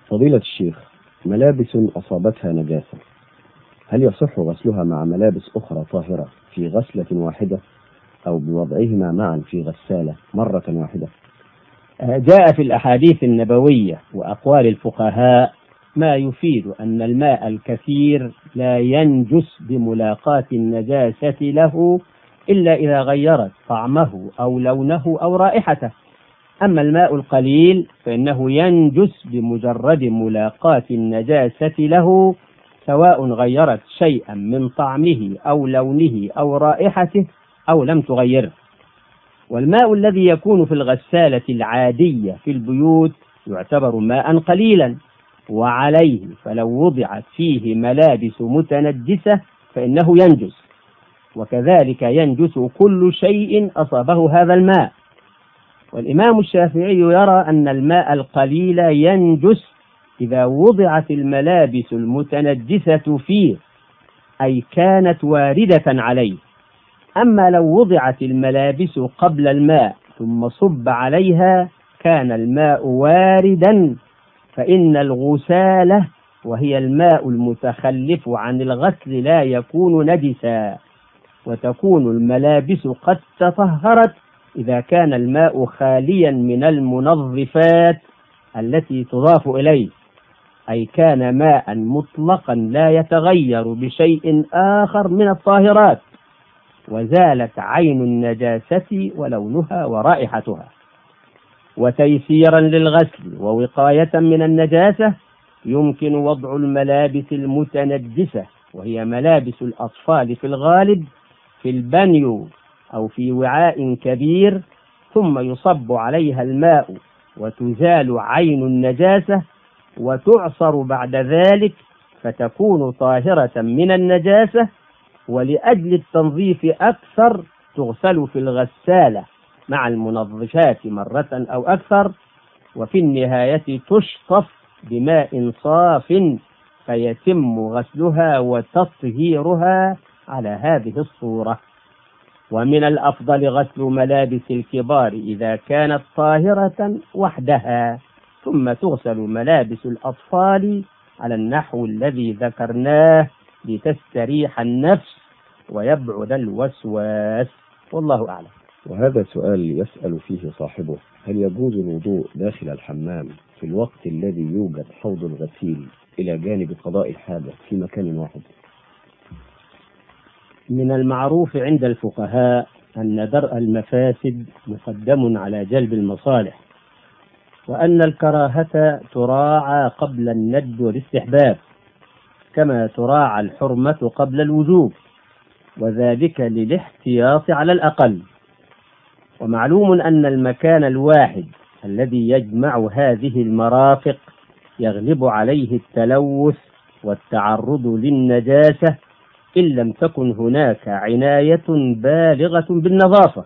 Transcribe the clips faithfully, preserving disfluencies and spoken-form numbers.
فضيلة الشيخ، ملابس أصابتها نجاسة هل يصح غسلها مع ملابس أخرى طاهرة في غسلة واحدة أو بوضعهما معا في غسالة مرة واحدة؟ جاء في الأحاديث النبوية وأقوال الفقهاء ما يفيد أن الماء الكثير لا ينجس بملاقاة النجاسة له إلا إذا غيرت طعمه أو لونه أو رائحته. أما الماء القليل فإنه ينجس بمجرد ملاقاة النجاسة له، سواء غيرت شيئا من طعمه أو لونه أو رائحته أو لم تغيره. والماء الذي يكون في الغسالة العادية في البيوت يعتبر ماء قليلا، وعليه فلو وضعت فيه ملابس متنجسة فإنه ينجس، وكذلك ينجس كل شيء أصابه هذا الماء. والإمام الشافعي يرى أن الماء القليل ينجس إذا وضعت الملابس المتنجسة فيه، أي كانت واردة عليه. أما لو وضعت الملابس قبل الماء ثم صب عليها كان الماء واردا، فإن الغسالة وهي الماء المتخلف عن الغسل لا يكون نجسا، وتكون الملابس قد تطهرت إذا كان الماء خاليا من المنظفات التي تضاف إليه، أي كان ماء مطلقا لا يتغير بشيء آخر من الطاهرات، وزالت عين النجاسة ولونها ورائحتها. وتيسيرا للغسل ووقاية من النجاسة يمكن وضع الملابس المتنجسة، وهي ملابس الأطفال في الغالب، في البانيو أو في وعاء كبير، ثم يصب عليها الماء وتزال عين النجاسة وتعصر بعد ذلك فتكون طاهرة من النجاسة. ولأجل التنظيف أكثر تغسل في الغسالة مع المنظفات مرة أو أكثر، وفي النهاية تشطف بماء صاف فيتم غسلها وتطهيرها على هذه الصورة. ومن الأفضل غسل ملابس الكبار إذا كانت طاهرة وحدها، ثم تغسل ملابس الأطفال على النحو الذي ذكرناه لتستريح النفس ويبعد الوسواس، والله أعلم. وهذا سؤال يسأل فيه صاحبه: هل يجوز الوضوء داخل الحمام في الوقت الذي يوجد حوض الغسيل إلى جانب قضاء الحاجة في مكان واحد؟ من المعروف عند الفقهاء أن درء المفاسد مقدم على جلب المصالح، وأن الكراهة تراعى قبل الند والاستحباب، كما تراعى الحرمة قبل الوجوب، وذلك للاحتياط على الأقل. ومعلوم أن المكان الواحد الذي يجمع هذه المرافق يغلب عليه التلوث والتعرض للنجاسة إن لم تكن هناك عناية بالغة بالنظافة.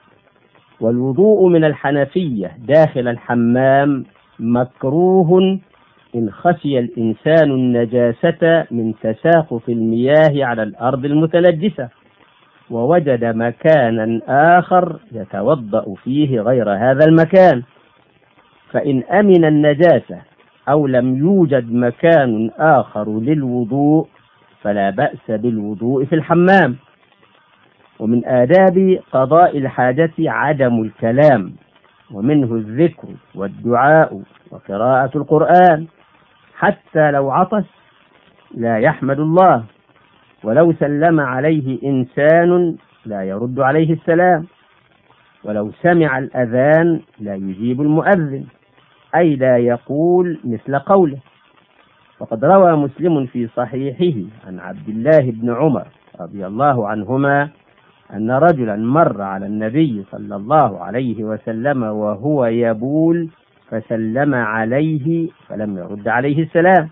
والوضوء من الحنفية داخل الحمام مكروه إن خشي الإنسان النجاسة من تساقط المياه على الأرض المتنجسة ووجد مكانا آخر يتوضأ فيه غير هذا المكان. فإن أمن النجاسة أو لم يوجد مكان آخر للوضوء فلا بأس بالوضوء في الحمام. ومن آداب قضاء الحاجة عدم الكلام، ومنه الذكر والدعاء وقراءة القرآن، حتى لو عطس لا يحمد الله، ولو سلم عليه إنسان لا يرد عليه السلام، ولو سمع الأذان لا يجيب المؤذن، أي لا يقول مثل قوله. وقد روى مسلم في صحيحه عن عبد الله بن عمر رضي الله عنهما أن رجلا مر على النبي صلى الله عليه وسلم وهو يبول فسلم عليه فلم يرد عليه السلام.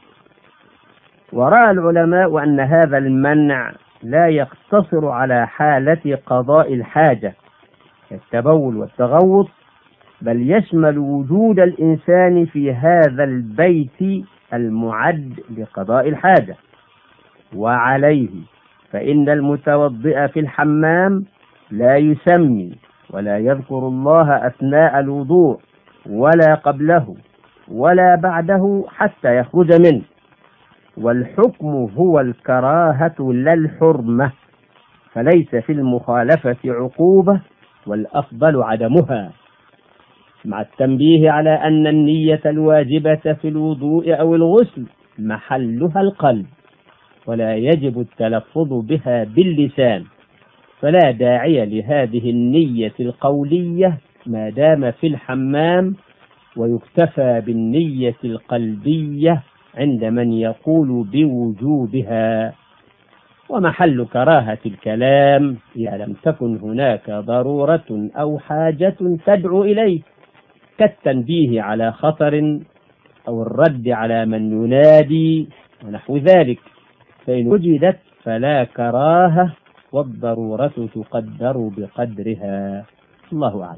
ورأى العلماء أن هذا المنع لا يقتصر على حالة قضاء الحاجة كالتبول والتغوط، بل يشمل وجود الإنسان في هذا البيت المعد لقضاء الحاجة. وعليه فإن المتوضئ في الحمام لا يسمي ولا يذكر الله أثناء الوضوء ولا قبله، ولا بعده حتى يخرج منه، والحكم هو الكراهة لا الحرمة، فليس في المخالفة عقوبة والأفضل عدمها، مع التنبيه على أن النية الواجبة في الوضوء أو الغسل محلها القلب، ولا يجب التلفظ بها باللسان، فلا داعي لهذه النية القولية ما دام في الحمام، ويكتفى بالنية القلبية عند من يقول بوجوبها. ومحل كراهة الكلام إذا لم تكن هناك ضرورة أو حاجة تدعو إليه، كالتنبيه على خطر أو الرد على من ينادي ونحو ذلك، فإن وجدت فلا كراهة، والضرورة تقدر بقدرها. الله أعلم.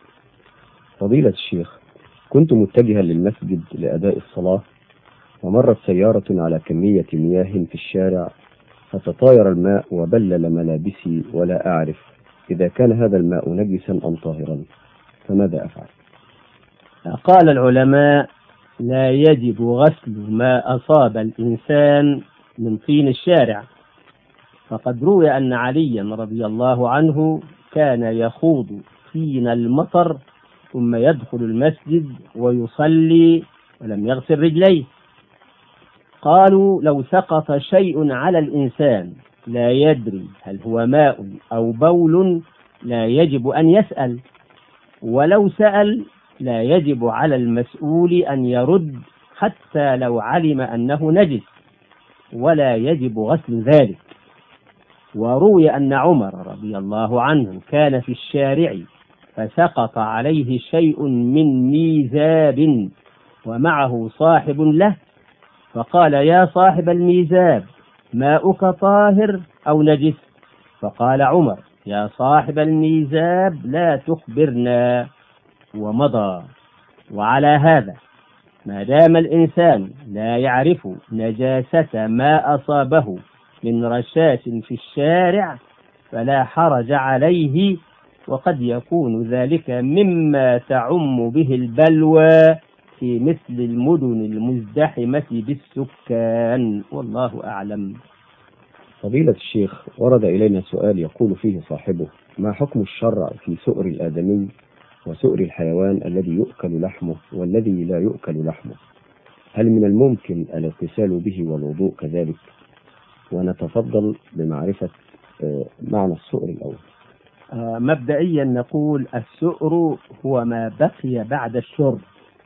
فضيلة الشيخ، كنت متجها للمسجد لأداء الصلاة، ومرت سيارة على كمية مياه في الشارع، فتطاير الماء وبلل ملابسي، ولا أعرف إذا كان هذا الماء نجسا أم طاهرا، فماذا أفعل؟ قال العلماء: لا يجب غسل ما أصاب الإنسان من طين الشارع، فقد روي أن عليا رضي الله عنه كان يخوض طين المطر ثم يدخل المسجد ويصلي ولم يغسل رجليه. قالوا: لو سقط شيء على الإنسان لا يدري هل هو ماء أو بول لا يجب أن يسأل، ولو سأل لا يجب على المسؤول أن يرد حتى لو علم أنه نجس، ولا يجب غسل ذلك. وروي أن عمر رضي الله عنه كان في الشارع فسقط عليه شيء من ميزاب ومعه صاحب له، فقال: يا صاحب الميزاب، ماؤك طاهر أو نجس؟ فقال عمر: يا صاحب الميزاب لا تخبرنا، ومضى. وعلى هذا ما دام الإنسان لا يعرف نجاسة ما أصابه من رشاش في الشارع فلا حرج عليه، وقد يكون ذلك مما تعم به البلوى في مثل المدن المزدحمة بالسكان، والله أعلم. فضيلة الشيخ، ورد إلينا سؤال يقول فيه صاحبه: ما حكم الشرع في سؤر الآدمي وسؤر الحيوان الذي يؤكل لحمه والذي لا يؤكل لحمه؟ هل من الممكن الاغتسال به والوضوء كذلك؟ ونتفضل بمعرفة معنى السؤر الأول. آه مبدئيا نقول السؤر هو ما بقي بعد الشرب،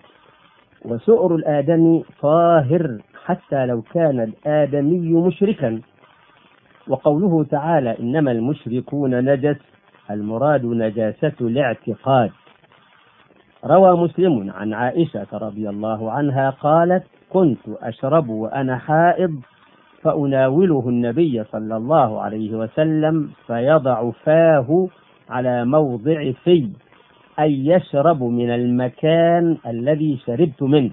وسؤر الآدمي طاهر حتى لو كان الآدمي مشركا، وقوله تعالى: إنما المشركون نجس، المراد نجاسة الاعتقاد. روى مسلم عن عائشة رضي الله عنها قالت: كنت أشرب وأنا حائض فأناوله النبي صلى الله عليه وسلم فيضع فاه على موضع في، أي يشرب من المكان الذي شربت منه.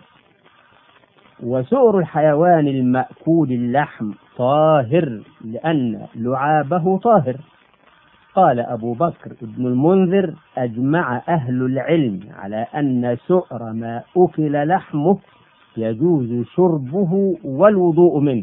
وسؤر الحيوان المأكول اللحم طاهر لأن لعابه طاهر. قال أبو بكر بن المنذر: أجمع أهل العلم على أن سؤر ما أكل لحمه يجوز شربه والوضوء منه.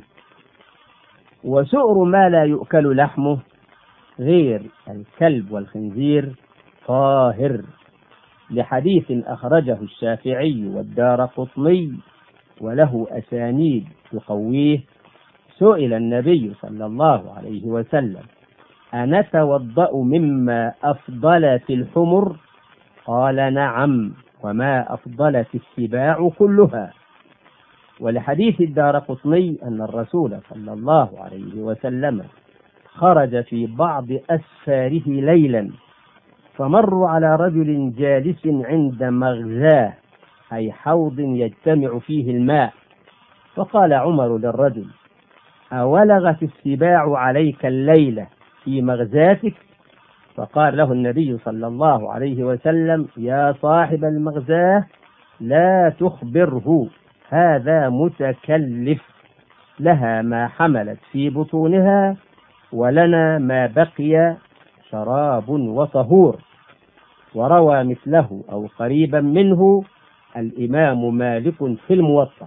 وسؤر ما لا يؤكل لحمه غير الكلب والخنزير طاهر، لحديث أخرجه الشافعي والدارقطني وله أسانيد تقويه: سئل النبي صلى الله عليه وسلم: أنتوضأ مما أفضلت الحمر؟ قال: نعم، وما أفضلت السباع كلها. ولحديث الدارقطني أن الرسول صلى الله عليه وسلم خرج في بعض أسفاره ليلا فمروا على رجل جالس عند مغزاه، أي حوض يجتمع فيه الماء، فقال عمر للرجل: أولغت السباع عليك الليلة في مغزاتك؟ فقال له النبي صلى الله عليه وسلم: يا صاحب المغزاة لا تخبره، هذا متكلف، لها ما حملت في بطونها ولنا ما بقي شراب وطهور. وروى مثله أو قريبا منه الإمام مالك في الموطأ.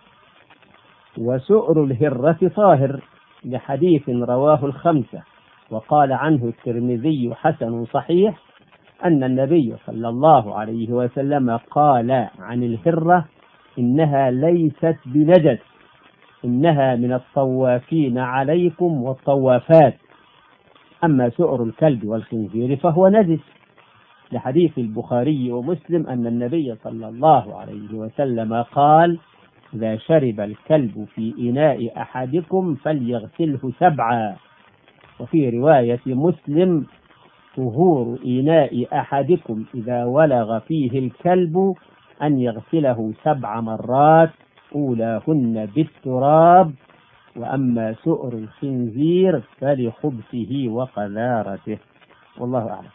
وسؤر الهرة طاهر لحديث رواه الخمسة، وقال عنه الترمذي حسن صحيح أن النبي صلى الله عليه وسلم قال عن الهرة إنها ليست بنجس، إنها من الطوافين عليكم والطوافات، أما سؤر الكلب والخنزير فهو نجس، لحديث البخاري ومسلم أن النبي صلى الله عليه وسلم قال إذا شرب الكلب في إناء أحدكم فليغسله سبعا. وفي رواية مسلم طهور إناء أحدكم إذا ولغ فيه الكلب أن يغسله سبع مرات أولاهن بالتراب، وأما سؤر الخنزير فلخبثه وقذارته. والله أعلم.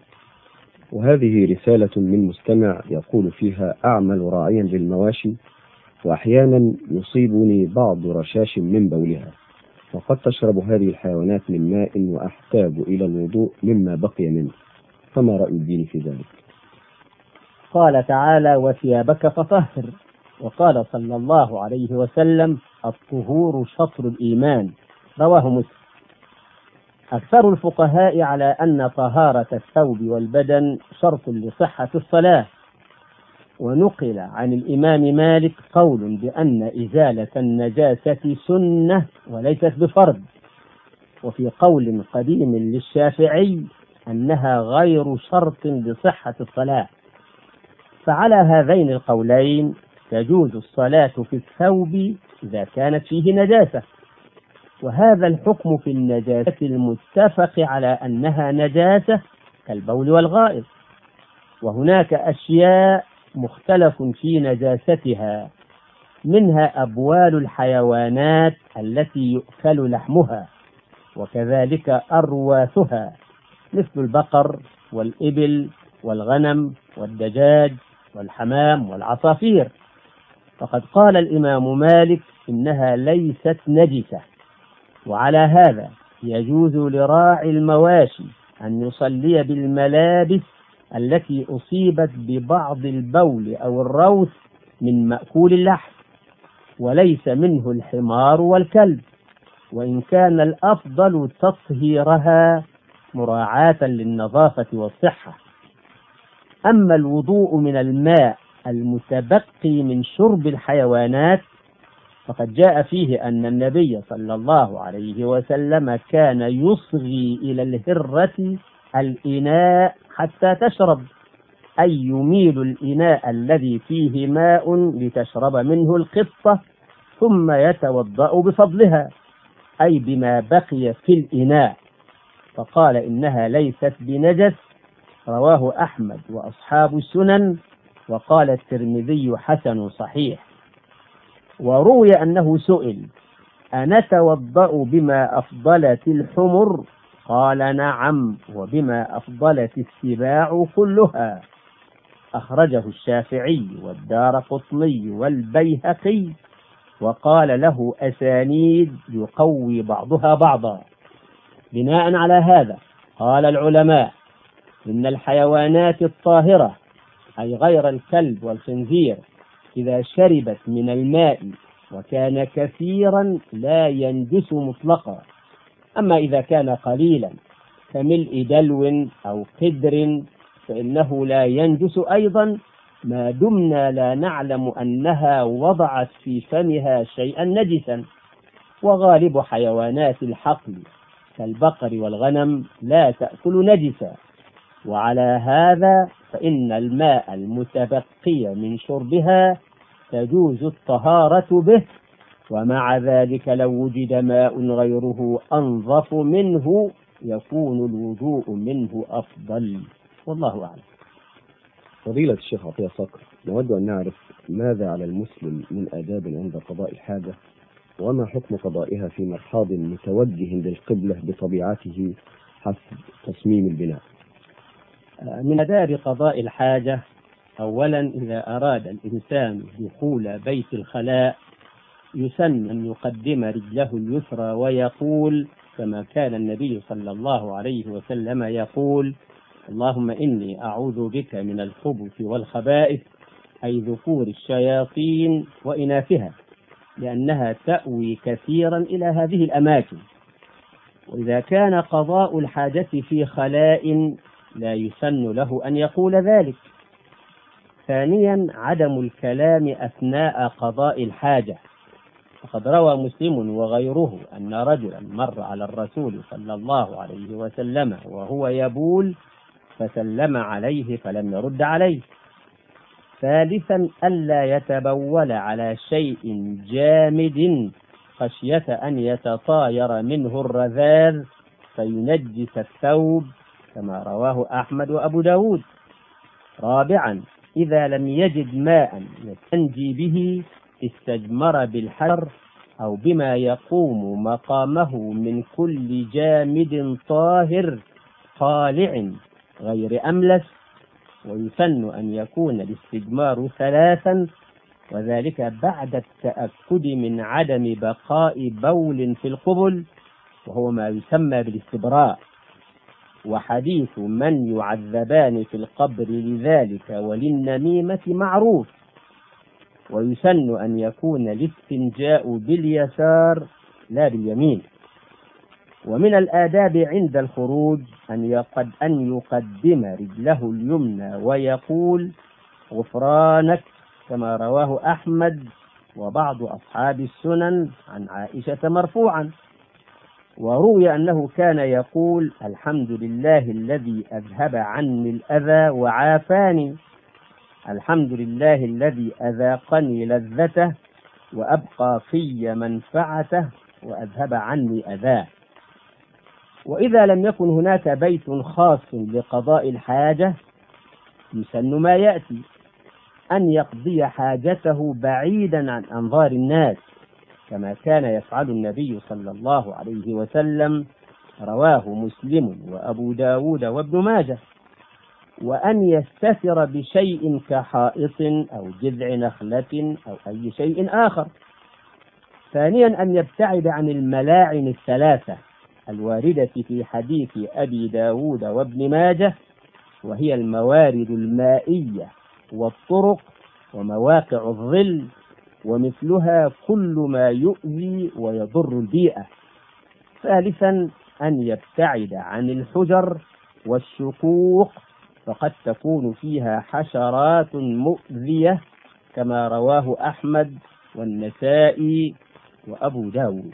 وهذه رسالة من مستمع يقول فيها: أعمل راعيا للمواشي، وأحيانا يصيبني بعض رشاش من بولها، وقد تشرب هذه الحيوانات من ماء وأحتاج إلى الوضوء مما بقي منه، فما رأي الدين في ذلك؟ قال تعالى: وثيابك فطهر. وقال صلى الله عليه وسلم: الطهور شطر الإيمان، رواه مسلم. أكثر الفقهاء على أن طهارة الثوب والبدن شرط لصحة الصلاة، ونقل عن الإمام مالك قول بأن إزالة النجاسة سنة وليست بفرض، وفي قول قديم للشافعي أنها غير شرط لصحة الصلاة. فعلى هذين القولين تجوز الصلاة في الثوب إذا كانت فيه نجاسة، وهذا الحكم في النجاسة المتفق على أنها نجاسة كالبول والغائط. وهناك أشياء مختلف في نجاستها، منها أبوال الحيوانات التي يؤكل لحمها، وكذلك أرواثها مثل البقر والإبل والغنم والدجاج والحمام والعصافير. فقد قال الإمام مالك إنها ليست نجسة، وعلى هذا يجوز لراعي المواشي أن يصلي بالملابس التي أصيبت ببعض البول أو الروث من مأكول اللحم، وليس منه الحمار والكلب، وإن كان الأفضل تطهيرها مراعاة للنظافة والصحة. أما الوضوء من الماء المتبقي من شرب الحيوانات فقد جاء فيه أن النبي صلى الله عليه وسلم كان يصغي إلى الهرة الإناء حتى تشرب، أي يميل الإناء الذي فيه ماء لتشرب منه القطة ثم يتوضأ بفضلها، أي بما بقي في الإناء، فقال إنها ليست بنجس، رواه أحمد وأصحاب السنن، وقال الترمذي حسن صحيح. وروي أنه سئل: أنتوضأ بما أفضلت الحمر؟ قال: نعم، وبما أفضلت السباع كلها. أخرجه الشافعي والدارقطني والبيهقي، وقال له أسانيد يقوي بعضها بعضا. بناء على هذا قال العلماء إن الحيوانات الطاهرة أي غير الكلب والخنزير إذا شربت من الماء وكان كثيرا لا ينجس مطلقا، أما إذا كان قليلا كملء دلو أو قدر فإنه لا ينجس أيضا، ما دمنا لا نعلم أنها وضعت في فمها شيئا نجسا. وغالب حيوانات الحقل كالبقر والغنم لا تأكل نجسا، وعلى هذا فإن الماء المتبقي من شربها تجوز الطهارة به، ومع ذلك لو وجد ماء غيره أنظف منه يكون الوضوء منه أفضل، والله أعلم. فضيلة الشيخ عطية صقر، نود أن نعرف ماذا على المسلم من آداب عند قضاء الحاجة، وما حكم قضائها في مرحاض متوجه للقبلة بطبيعته حسب تصميم البناء؟ من آداب قضاء الحاجة: أولا إذا أراد الإنسان دخول بيت الخلاء يسن أن يقدم رجله اليسرى ويقول كما كان النبي صلى الله عليه وسلم يقول: اللهم إني أعوذ بك من الخبث والخبائث أي ذكور الشياطين وإناثها، لأنها تأوي كثيرا إلى هذه الأماكن. وإذا كان قضاء الحاجة في خلاء لا يسن له أن يقول ذلك. ثانيا عدم الكلام أثناء قضاء الحاجة، فقد روى مسلم وغيره أن رجلا مر على الرسول صلى الله عليه وسلم وهو يبول فسلم عليه فلم يرد عليه. ثالثا ألا يتبول على شيء جامد خشية أن يتطاير منه الرذاذ فينجس الثوب، كما رواه أحمد وأبو داود. رابعا إذا لم يجد ماء يستنجي به استجمر بالحجر أو بما يقوم مقامه من كل جامد طاهر خالع غير أملس. ويسن أن يكون الاستجمار ثلاثا، وذلك بعد التأكد من عدم بقاء بول في القبل، وهو ما يسمى بالاستبراء. وحديث من يعذبان في القبر لذلك وللنميمة معروف. ويسن أن يكون الاستنجاء باليسار لا باليمين. ومن الآداب عند الخروج أن يقد أن يقدم رجله اليمنى ويقول غفرانك، كما رواه أحمد وبعض أصحاب السنن عن عائشة مرفوعا. وروي أنه كان يقول الحمد لله الذي أذهب عني الأذى وعافاني، الحمد لله الذي أذاقني لذته وأبقى في منفعته وأذهب عني أذاه. وإذا لم يكن هناك بيت خاص لقضاء الحاجة يسن ما يأتي: أن يقضي حاجته بعيدا عن أنظار الناس، كما كان يفعل النبي صلى الله عليه وسلم، رواه مسلم وأبو داود وابن ماجه. وأن يستتر بشيء كحائط أو جذع نخلة أو أي شيء آخر. ثانيا أن يبتعد عن الملاعن الثلاثة الواردة في حديث أبي داود وابن ماجه، وهي الموارد المائية والطرق ومواقع الظل، ومثلها كل ما يؤذي ويضر البيئة. ثالثا أن يبتعد عن الحجر والشقوق، فقد تكون فيها حشرات مؤذية، كما رواه أحمد والنسائي وأبو داود.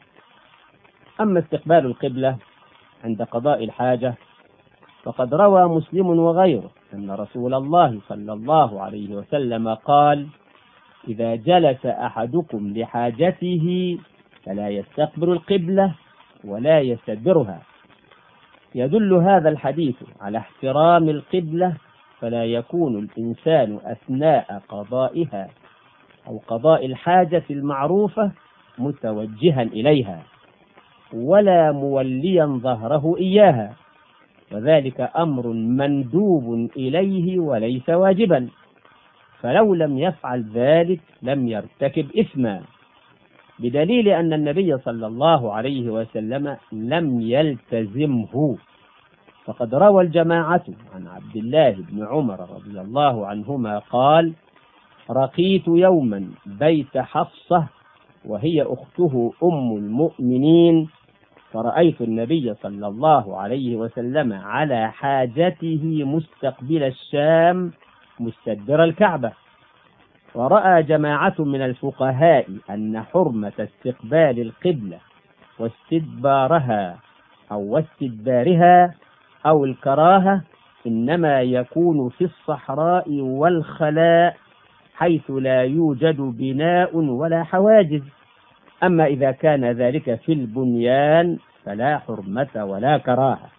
أما استقبال القبلة عند قضاء الحاجة فقد روى مسلم وغيره أن رسول الله صلى الله عليه وسلم قال: إذا جلس أحدكم لحاجته فلا يستقبل القبلة ولا يستدبرها. يدل هذا الحديث على احترام القبلة، فلا يكون الإنسان أثناء قضائها أو قضاء الحاجة المعروفة متوجها إليها ولا موليا ظهره إياها، وذلك أمر مندوب إليه وليس واجبا، فلو لم يفعل ذلك لم يرتكب إثما، بدليل أن النبي صلى الله عليه وسلم لم يلتزمه. فقد روى الجماعة عن عبد الله بن عمر رضي الله عنهما قال: رقيت يوما بيت حفصة وهي أخته أم المؤمنين، فرأيت النبي صلى الله عليه وسلم على حاجته مستقبل الشام مستدبر الكعبة. ورأى جماعة من الفقهاء أن حرمة استقبال القبلة واستدبارها أو واستدبارها أو الكراهة إنما يكون في الصحراء والخلاء، حيث لا يوجد بناء ولا حواجز. أما إذا كان ذلك في البنيان فلا حرمة ولا كراهة.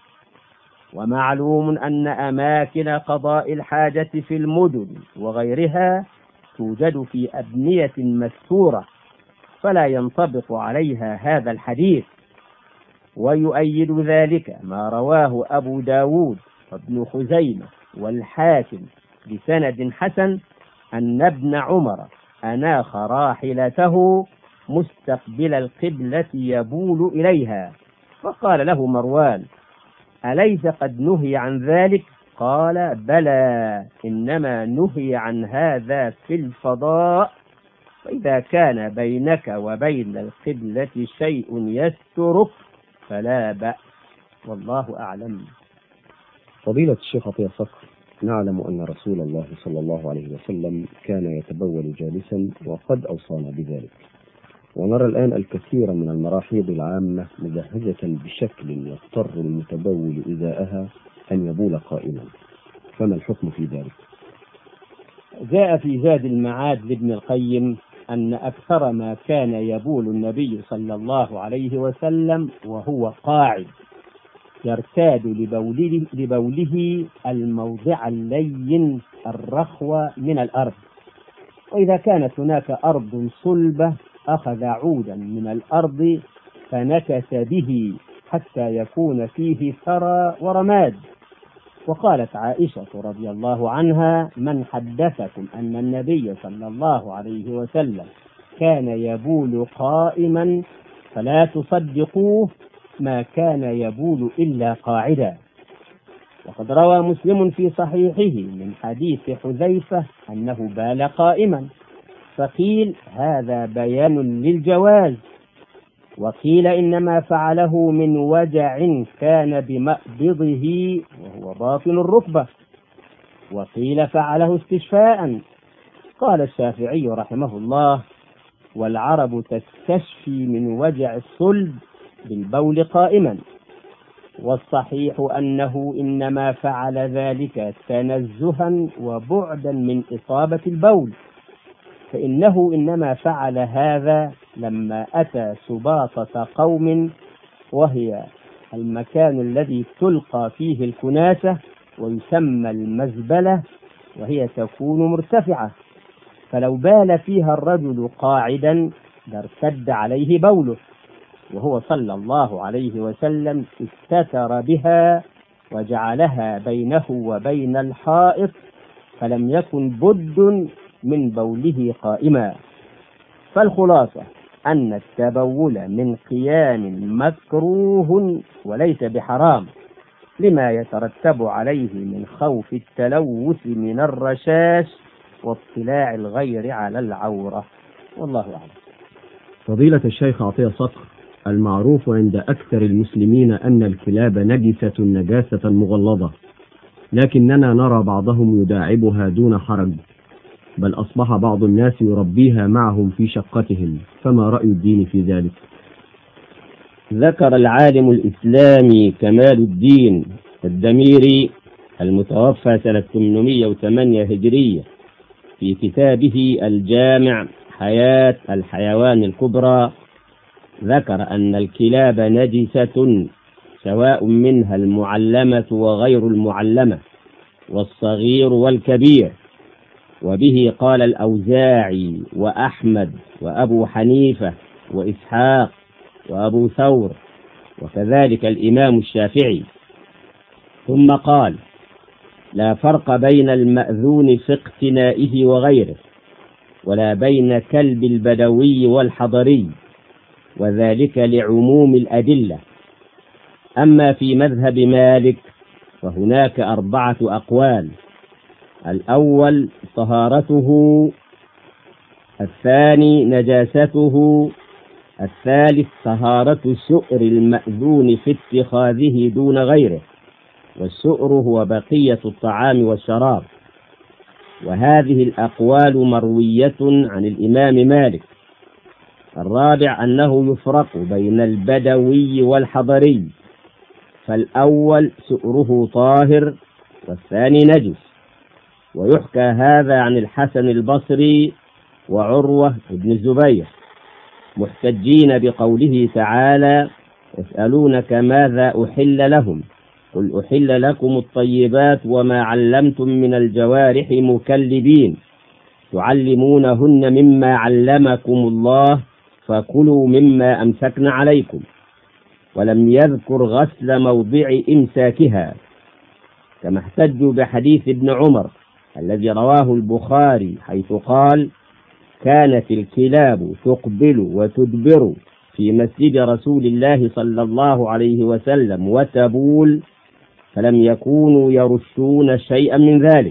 ومعلوم أن أماكن قضاء الحاجة في المدن وغيرها توجد في أبنية مستورة، فلا ينطبق عليها هذا الحديث. ويؤيد ذلك ما رواه أبو داود وابن خزيمة والحاكم بسند حسن أن ابن عمر أناخ راحلته مستقبل القبلة يبول إليها، فقال له مروان: أليس قد نهي عن ذلك؟ قال بلى إنما نهي عن هذا في الفضاء، فإذا كان بينك وبين القبلة شيء يسترك فلا بأس، والله أعلم. فضيلة الشيخ عطية صقر، نعلم أن رسول الله صلى الله عليه وسلم كان يتبول جالسا وقد أوصانا بذلك، ونرى الآن الكثير من المراحيض العامة مجهزة بشكل يضطر المتبول إزاءها أن يبول قائما، فما الحكم في ذلك؟ جاء في زاد المعاد لابن القيم أن أكثر ما كان يبول النبي صلى الله عليه وسلم وهو قاعد، يرتاد لبوله, لبوله الموضع اللين الرخوة من الأرض، وإذا كانت هناك أرض صلبة أخذ عودا من الأرض فنكس به حتى يكون فيه ثرى ورماد. وقالت عائشة رضي الله عنها: من حدثكم أن النبي صلى الله عليه وسلم كان يبول قائما فلا تصدقوه، ما كان يبول إلا قاعدا. وقد روى مسلم في صحيحه من حديث حذيفة أنه بال قائما، فقيل هذا بيان للجواز، وقيل إنما فعله من وجع كان بمأبضه وهو باطن الركبة، وقيل فعله استشفاء. قال الشافعي رحمه الله: والعرب تستشفي من وجع الصلب بالبول قائما، والصحيح أنه إنما فعل ذلك تنزها وبعدا من إصابة البول، فإنه إنما فعل هذا لما أتى سباطة قوم، وهي المكان الذي تلقى فيه الكناسة ويسمى المزبلة، وهي تكون مرتفعة، فلو بال فيها الرجل قاعدا لارتد عليه بوله، وهو صلى الله عليه وسلم استتر بها وجعلها بينه وبين الحائط، فلم يكن بد من بوله قائما. فالخلاصة أن التبول من قيام مكروه وليس بحرام، لما يترتب عليه من خوف التلوث من الرشاش واطلاع الغير على العورة، والله أعلم. فضيلة الشيخ عطية صقر، المعروف عند أكثر المسلمين أن الكلاب نجسة نجاسة مغلظة، لكننا نرى بعضهم يداعبها دون حرج، بل أصبح بعض الناس يربيها معهم في شقتهم، فما رأي الدين في ذلك؟ ذكر العالم الإسلامي كمال الدين الدميري المتوفى سنة ثمانمائة وثمانية هجرية في كتابه الجامع حياة الحيوان الكبرى، ذكر أن الكلاب نجسة سواء منها المعلمة وغير المعلمة والصغير والكبير، وبه قال الأوزاعي وأحمد وأبو حنيفة وإسحاق وأبو ثور، وكذلك الإمام الشافعي. ثم قال: لا فرق بين المأذون في اقتنائه وغيره، ولا بين كلب البدوي والحضري، وذلك لعموم الأدلة. أما في مذهب مالك فهناك أربعة أقوال: الأول طهارته، الثاني نجاسته، الثالث طهارة سؤر المأذون في اتخاذه دون غيره، والسؤر هو بقية الطعام والشراب. وهذه الأقوال مروية عن الإمام مالك. الرابع أنه يفرق بين البدوي والحضري، فالأول سؤره طاهر والثاني نجس، ويحكى هذا عن الحسن البصري وعروة بن الزبير، محتجين بقوله تعالى: يسألونك ماذا أحل لهم، قل أحل لكم الطيبات وما علمتم من الجوارح مكلبين تعلمونهن مما علمكم الله فكلوا مما أمسكن عليكم، ولم يذكر غسل موضع إمساكها، كما احتجوا بحديث ابن عمر الذي رواه البخاري حيث قال: كانت الكلاب تقبل وتدبر في مسجد رسول الله صلى الله عليه وسلم وتبول، فلم يكونوا يرشون شيئا من ذلك.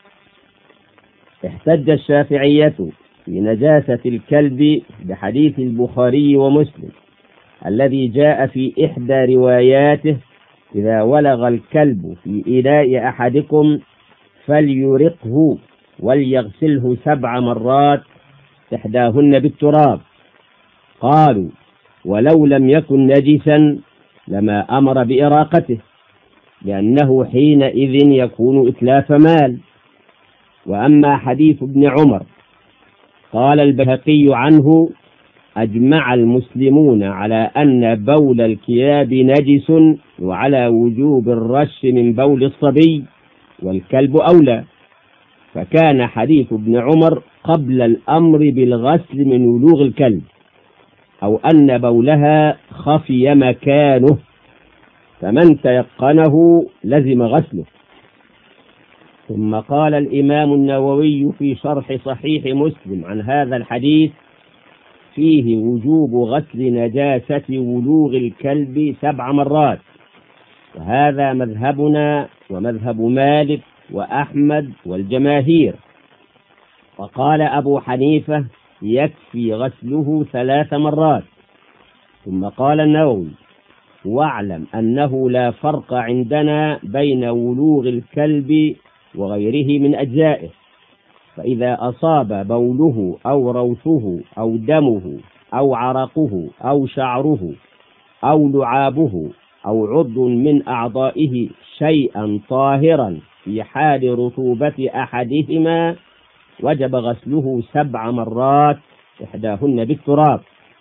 احتج الشافعية في نجاسة الكلب بحديث البخاري ومسلم الذي جاء في إحدى رواياته: إذا ولغ الكلب في إناء أحدكم فليرقه وليغسله سبع مرات إحداهن بالتراب. قالوا: ولو لم يكن نجسا لما أمر بإراقته، لأنه حينئذ يكون إتلاف مال. وأما حديث ابن عمر قال البيهقي عنه: أجمع المسلمون على أن بول الكلاب نجس وعلى وجوب الرش من بول الصبي، والكلب أولى. فكان حديث ابن عمر قبل الأمر بالغسل من ولوغ الكلب، أو أن بولها خفي مكانه، فمن تيقنه لزم غسله. ثم قال الإمام النووي في شرح صحيح مسلم عن هذا الحديث: فيه وجوب غسل نجاسة ولوغ الكلب سبع مرات، وهذا مذهبنا ومذهب مالك وأحمد والجماهير. وقال أبو حنيفة: يكفي غسله ثلاث مرات. ثم قال النووي: واعلم أنه لا فرق عندنا بين ولوغ الكلب وغيره من أجزائه، فإذا أصاب بوله أو روثه أو دمه أو عرقه أو شعره أو لعابه أو عضو من أعضائه شيئا طاهرا في حال رطوبة أحدهما وجب غسله سبع مرات إحداهن بالتراب.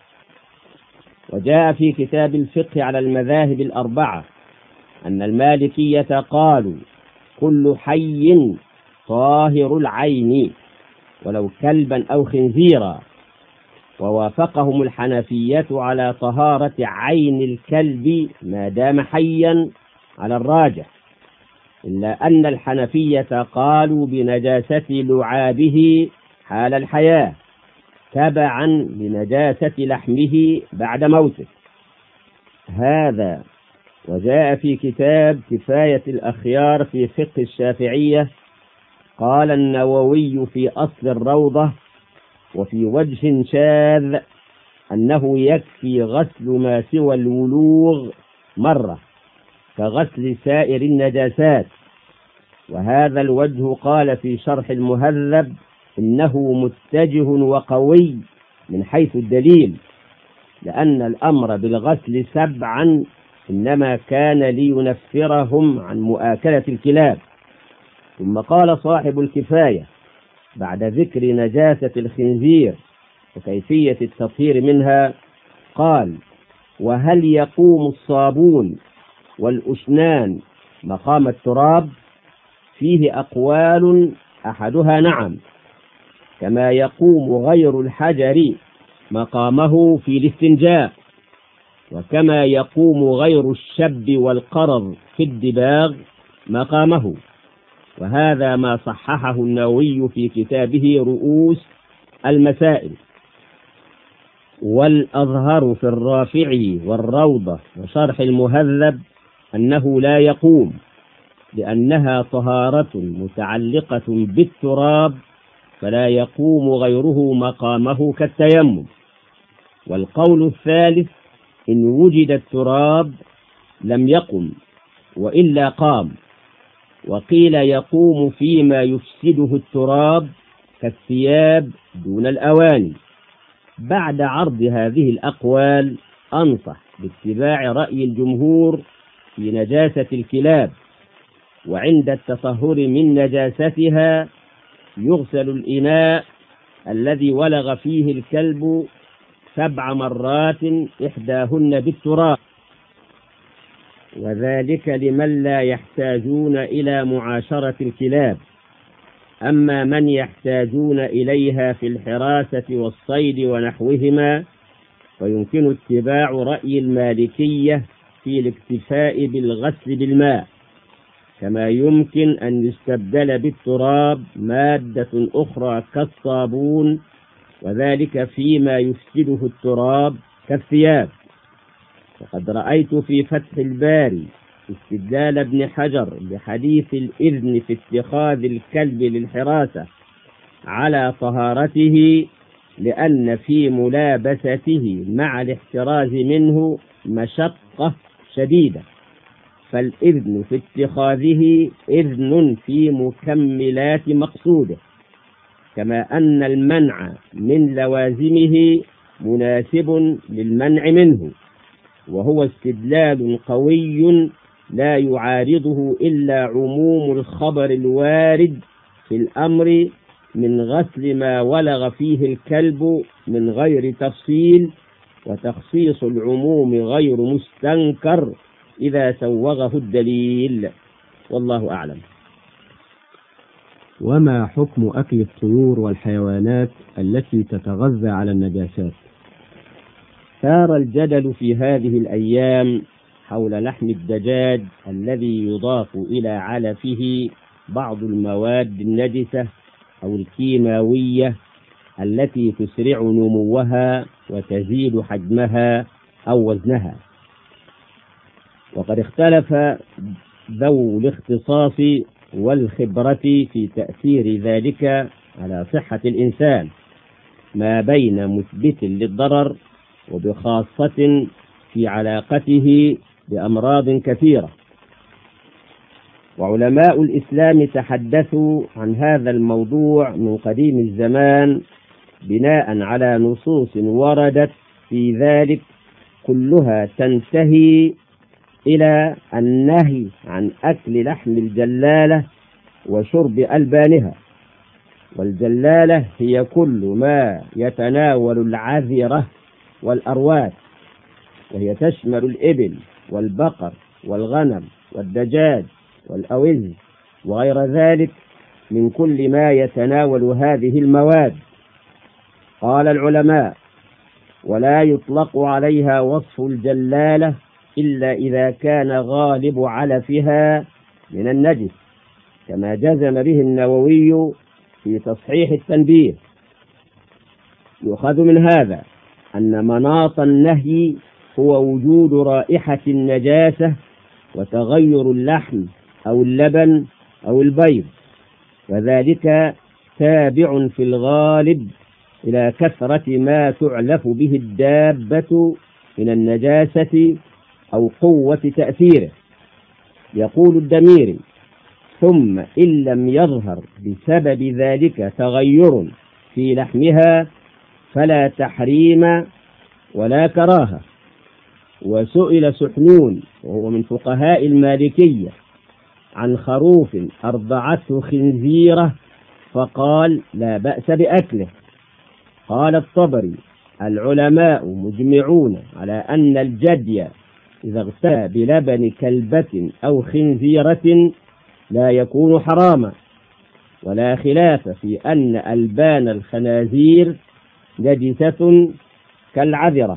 وجاء في كتاب الفقه على المذاهب الأربعة أن المالكية قالوا: كل حي طاهر العين ولو كلبا أو خنزيرا. ووافقهم الحنفية على طهارة عين الكلب ما دام حيا على الراجح، إلا أن الحنفية قالوا بنجاسة لعابه حال الحياة تبعا لنجاسة لحمه بعد موته. هذا وجاء في كتاب كفاية الأخيار في فقه الشافعية قال النووي في أصل الروضة: وفي وجه شاذ أنه يكفي غسل ما سوى الولوغ مرة كغسل سائر النجاسات. وهذا الوجه قال في شرح المهذب إنه متجه وقوي من حيث الدليل، لأن الأمر بالغسل سبعا إنما كان لينفرهم عن مؤاكلة الكلاب. ثم قال صاحب الكفاية بعد ذكر نجاسة الخنزير وكيفية التطهير منها قال: وهل يقوم الصابون والأشنان مقام التراب؟ فيه أقوال، أحدها نعم، كما يقوم غير الحجر مقامه في الاستنجاء، وكما يقوم غير الشب والقرض في الدباغ مقامه. وهذا ما صححه النووي في كتابه رؤوس المسائل. والأظهر في الرافعي والروضة وشرح المهذب أنه لا يقوم، لأنها طهارة متعلقة بالتراب فلا يقوم غيره مقامه كالتيمم. والقول الثالث: إن وجد التراب لم يقم وإلا قام. وقيل يقوم فيما يفسده التراب كالثياب دون الأواني. بعد عرض هذه الأقوال أنصح باتباع رأي الجمهور في نجاسة الكلاب، وعند التطهر من نجاستها يغسل الإناء الذي ولغ فيه الكلب سبع مرات إحداهن بالتراب، وذلك لمن لا يحتاجون إلى معاشرة الكلاب. أما من يحتاجون إليها في الحراسة والصيد ونحوهما فيمكن اتباع رأي المالكية في الاكتفاء بالغسل بالماء، كما يمكن أن يستبدل بالتراب مادة أخرى كالصابون، وذلك فيما يفسده التراب كالثياب. وقد رأيت في فتح الباري استدلال ابن حجر بحديث الإذن في اتخاذ الكلب للحراسة على طهارته، لأن في ملابسته مع الاحتراز منه مشقة شديدة، فالإذن في اتخاذه إذن في مكملات مقصوده، كما أن المنع من لوازمه مناسب للمنع منه، وهو استدلال قوي لا يعارضه إلا عموم الخبر الوارد في الأمر من غسل ما ولغ فيه الكلب من غير تفصيل، وتخصيص العموم غير مستنكر إذا سوغه الدليل، والله أعلم. وما حكم أكل الطيور والحيوانات التي تتغذى على النجاسات؟ ثار الجدل في هذه الأيام حول لحم الدجاج الذي يضاف إلى علفه بعض المواد النجسة أو الكيماوية التي تسرع نموها وتزيد حجمها أو وزنها. وقد اختلف ذو الاختصاص والخبرة في تأثير ذلك على صحة الإنسان، ما بين مثبت للضرر وبخاصة في علاقته بأمراض كثيرة. وعلماء الإسلام تحدثوا عن هذا الموضوع من قديم الزمان بناء على نصوص وردت في ذلك، كلها تنتهي إلى النهي عن أكل لحم الجلالة وشرب ألبانها. والجلالة هي كل ما يتناول العذرة والأرواث، وهي تشمل الإبل والبقر والغنم والدجاج والأوز وغير ذلك من كل ما يتناول هذه المواد. قال العلماء: ولا يطلق عليها وصف الجلالة إلا إذا كان غالب علفها من النجس، كما جزم به النووي في تصحيح التنبيه. يؤخذ من هذا أن مناط النهي هو وجود رائحة النجاسة وتغير اللحم أو اللبن أو البيض، وذلك تابع في الغالب إلى كثرة ما تعلف به الدابة من النجاسة أو قوة تأثيره. يقول الدميري: ثم إن لم يظهر بسبب ذلك تغير في لحمها فلا تحريم ولا كراهة. وسئل سحنون وهو من فقهاء المالكية عن خروف أرضعته خنزيرة فقال: لا بأس بأكله. قال الطبري: العلماء مجمعون على أن الجدي إذا اغتنى بلبن كلبة أو خنزيرة لا يكون حراما، ولا خلاف في أن ألبان الخنازير نجسة كالعذرة.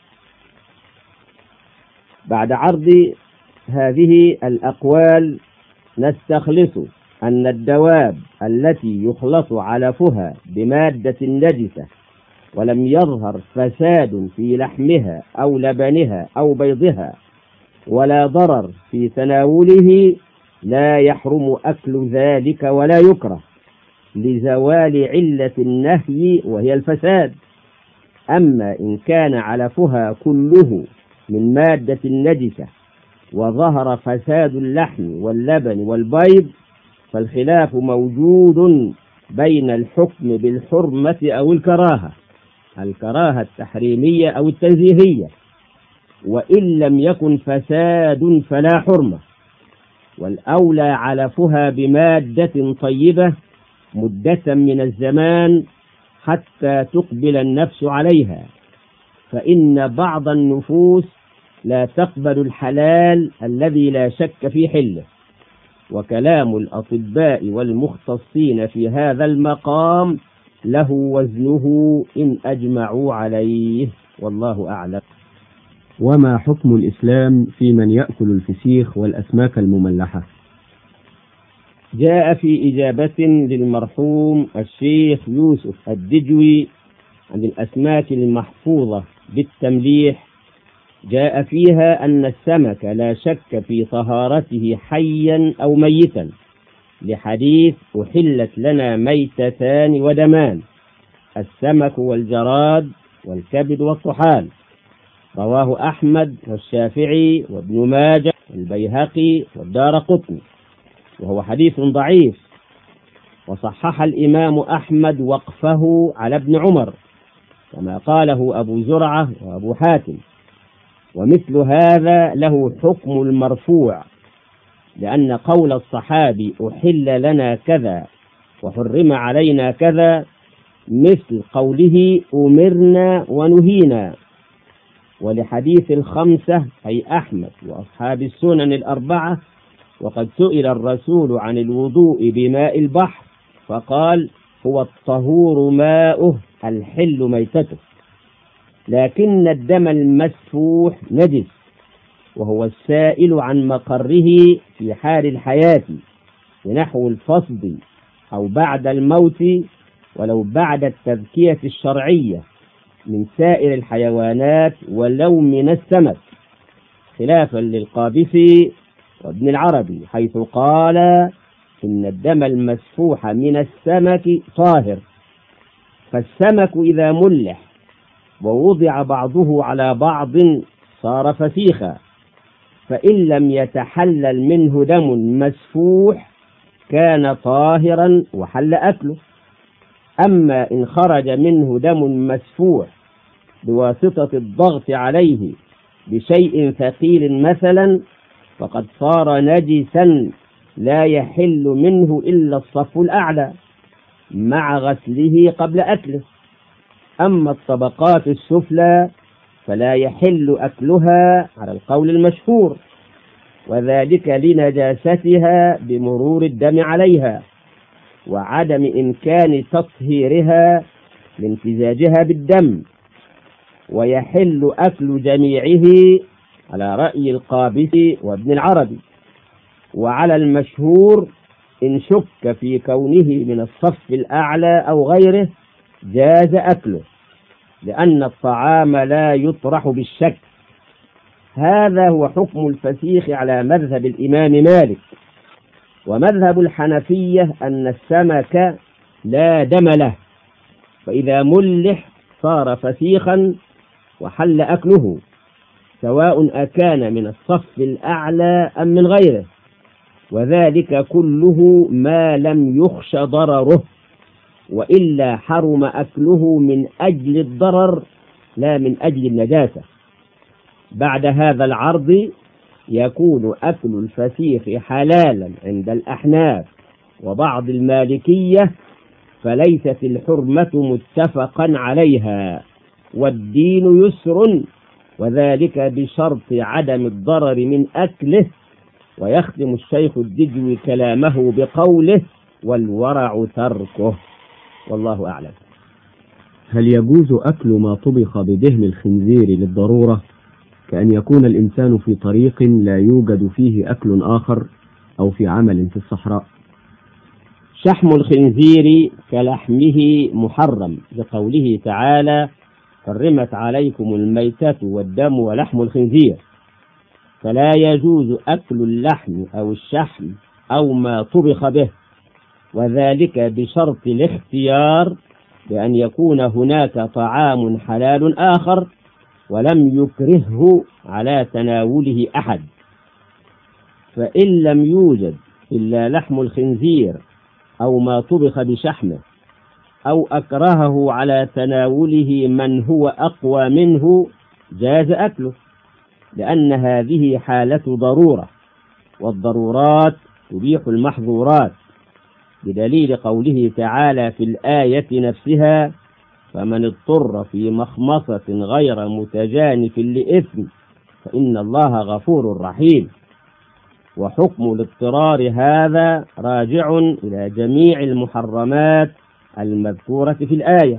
بعد عرض هذه الأقوال نستخلص أن الدواب التي يخلط علفها بمادة نجسة ولم يظهر فساد في لحمها أو لبنها أو بيضها ولا ضرر في تناوله لا يحرم أكل ذلك ولا يكره لزوال علة النهي وهي الفساد. أما إن كان علفها كله من مادة نجسة وظهر فساد اللحم واللبن والبيض فالخلاف موجود بين الحكم بالحرمة أو الكراهة، الكراهة التحريمية أو التنزيهية، وإن لم يكن فساد فلا حرمة. والأولى علفها بمادة طيبة مدة من الزمان حتى تقبل النفس عليها، فإن بعض النفوس لا تقبل الحلال الذي لا شك في حله. وكلام الأطباء والمختصين في هذا المقام له وزنه إن أجمعوا عليه، والله أعلم. وما حكم الإسلام في من يأكل الفسيخ والأسماك المملحة؟ جاء في إجابة للمرحوم الشيخ يوسف الدجوي عن الأسماك المحفوظة بالتمليح جاء فيها أن السمك لا شك في طهارته حيا أو ميتا، لحديث أحلت لنا ميتتان ودمان، السمك والجراد والكبد والطحال، رواه أحمد والشافعي وابن ماجه والبيهقي والدارقطني، وهو حديث ضعيف، وصحح الإمام أحمد وقفه على ابن عمر كما قاله أبو زرعة وأبو حاتم. ومثل هذا له حكم المرفوع، لأن قول الصحابي أحل لنا كذا وحرم علينا كذا مثل قوله أمرنا ونهينا. ولحديث الخمسة أي أحمد وأصحاب السنن الأربعة: وقد سئل الرسول عن الوضوء بماء البحر فقال: هو الطهور ماؤه الحل ميتته، لكن الدم المسفوح نجس، وهو السائل عن مقره في حال الحياة بنحو الفصد أو بعد الموت، ولو بعد التذكية الشرعية من سائر الحيوانات ولو من السمك، خلافا للقابسي وابن العربي حيث قال إن الدم المسفوح من السمك طاهر. فالسمك إذا ملح ووضع بعضه على بعض صار فسيخا، فإن لم يتحلل منه دم مسفوح كان طاهرا وحل أكله. أما إن خرج منه دم مسفوح بواسطة الضغط عليه بشيء ثقيل مثلا فقد صار نجسا لا يحل منه إلا الصف الأعلى مع غسله قبل أكله. أما الطبقات السفلى فلا يحل أكلها على القول المشهور، وذلك لنجاستها بمرور الدم عليها وعدم إمكان تطهيرها لامتزاجها بالدم، ويحل أكل جميعه على رأي القابسي وابن العربي. وعلى المشهور إن شك في كونه من الصف الأعلى أو غيره جاز أكله، لأن الطعام لا يطرح بالشك. هذا هو حكم الفسيخ على مذهب الإمام مالك. ومذهب الحنفية أن السمك لا دم له، فإذا ملح صار فسيخا وحل أكله، سواء أكان من الصف الأعلى أم من غيره، وذلك كله ما لم يخش ضرره، وإلا حرم أكله من أجل الضرر لا من أجل النجاسة. بعد هذا العرض يكون أكل الفسيخ حلالا عند الأحناف وبعض المالكية، فليست الحرمة متفقا عليها، والدين يسر، وذلك بشرط عدم الضرر من أكله. ويختم الشيخ الدجوي كلامه بقوله: والورع تركه. والله أعلم. هل يجوز أكل ما طبخ بدهن الخنزير للضرورة، كأن يكون الإنسان في طريق لا يوجد فيه أكل آخر أو في عمل في الصحراء؟ شحم الخنزير كلحمه محرم، لقوله تعالى: حرمت عليكم الميتة والدم ولحم الخنزير، فلا يجوز أكل اللحم أو الشحم أو ما طبخ به، وذلك بشرط الاختيار، بأن يكون هناك طعام حلال آخر ولم يكرهه على تناوله أحد. فإن لم يوجد إلا لحم الخنزير أو ما طبخ بشحمه، أو أكرهه على تناوله من هو أقوى منه، جاز أكله، لأن هذه حالة ضرورة، والضرورات تبيح المحظورات، بدليل قوله تعالى في الآية نفسها: فمن اضطر في مخمصة غير متجانف لإثم فإن الله غفور رحيم. وحكم الاضطرار هذا راجع إلى جميع المحرمات المذكورة في الآية.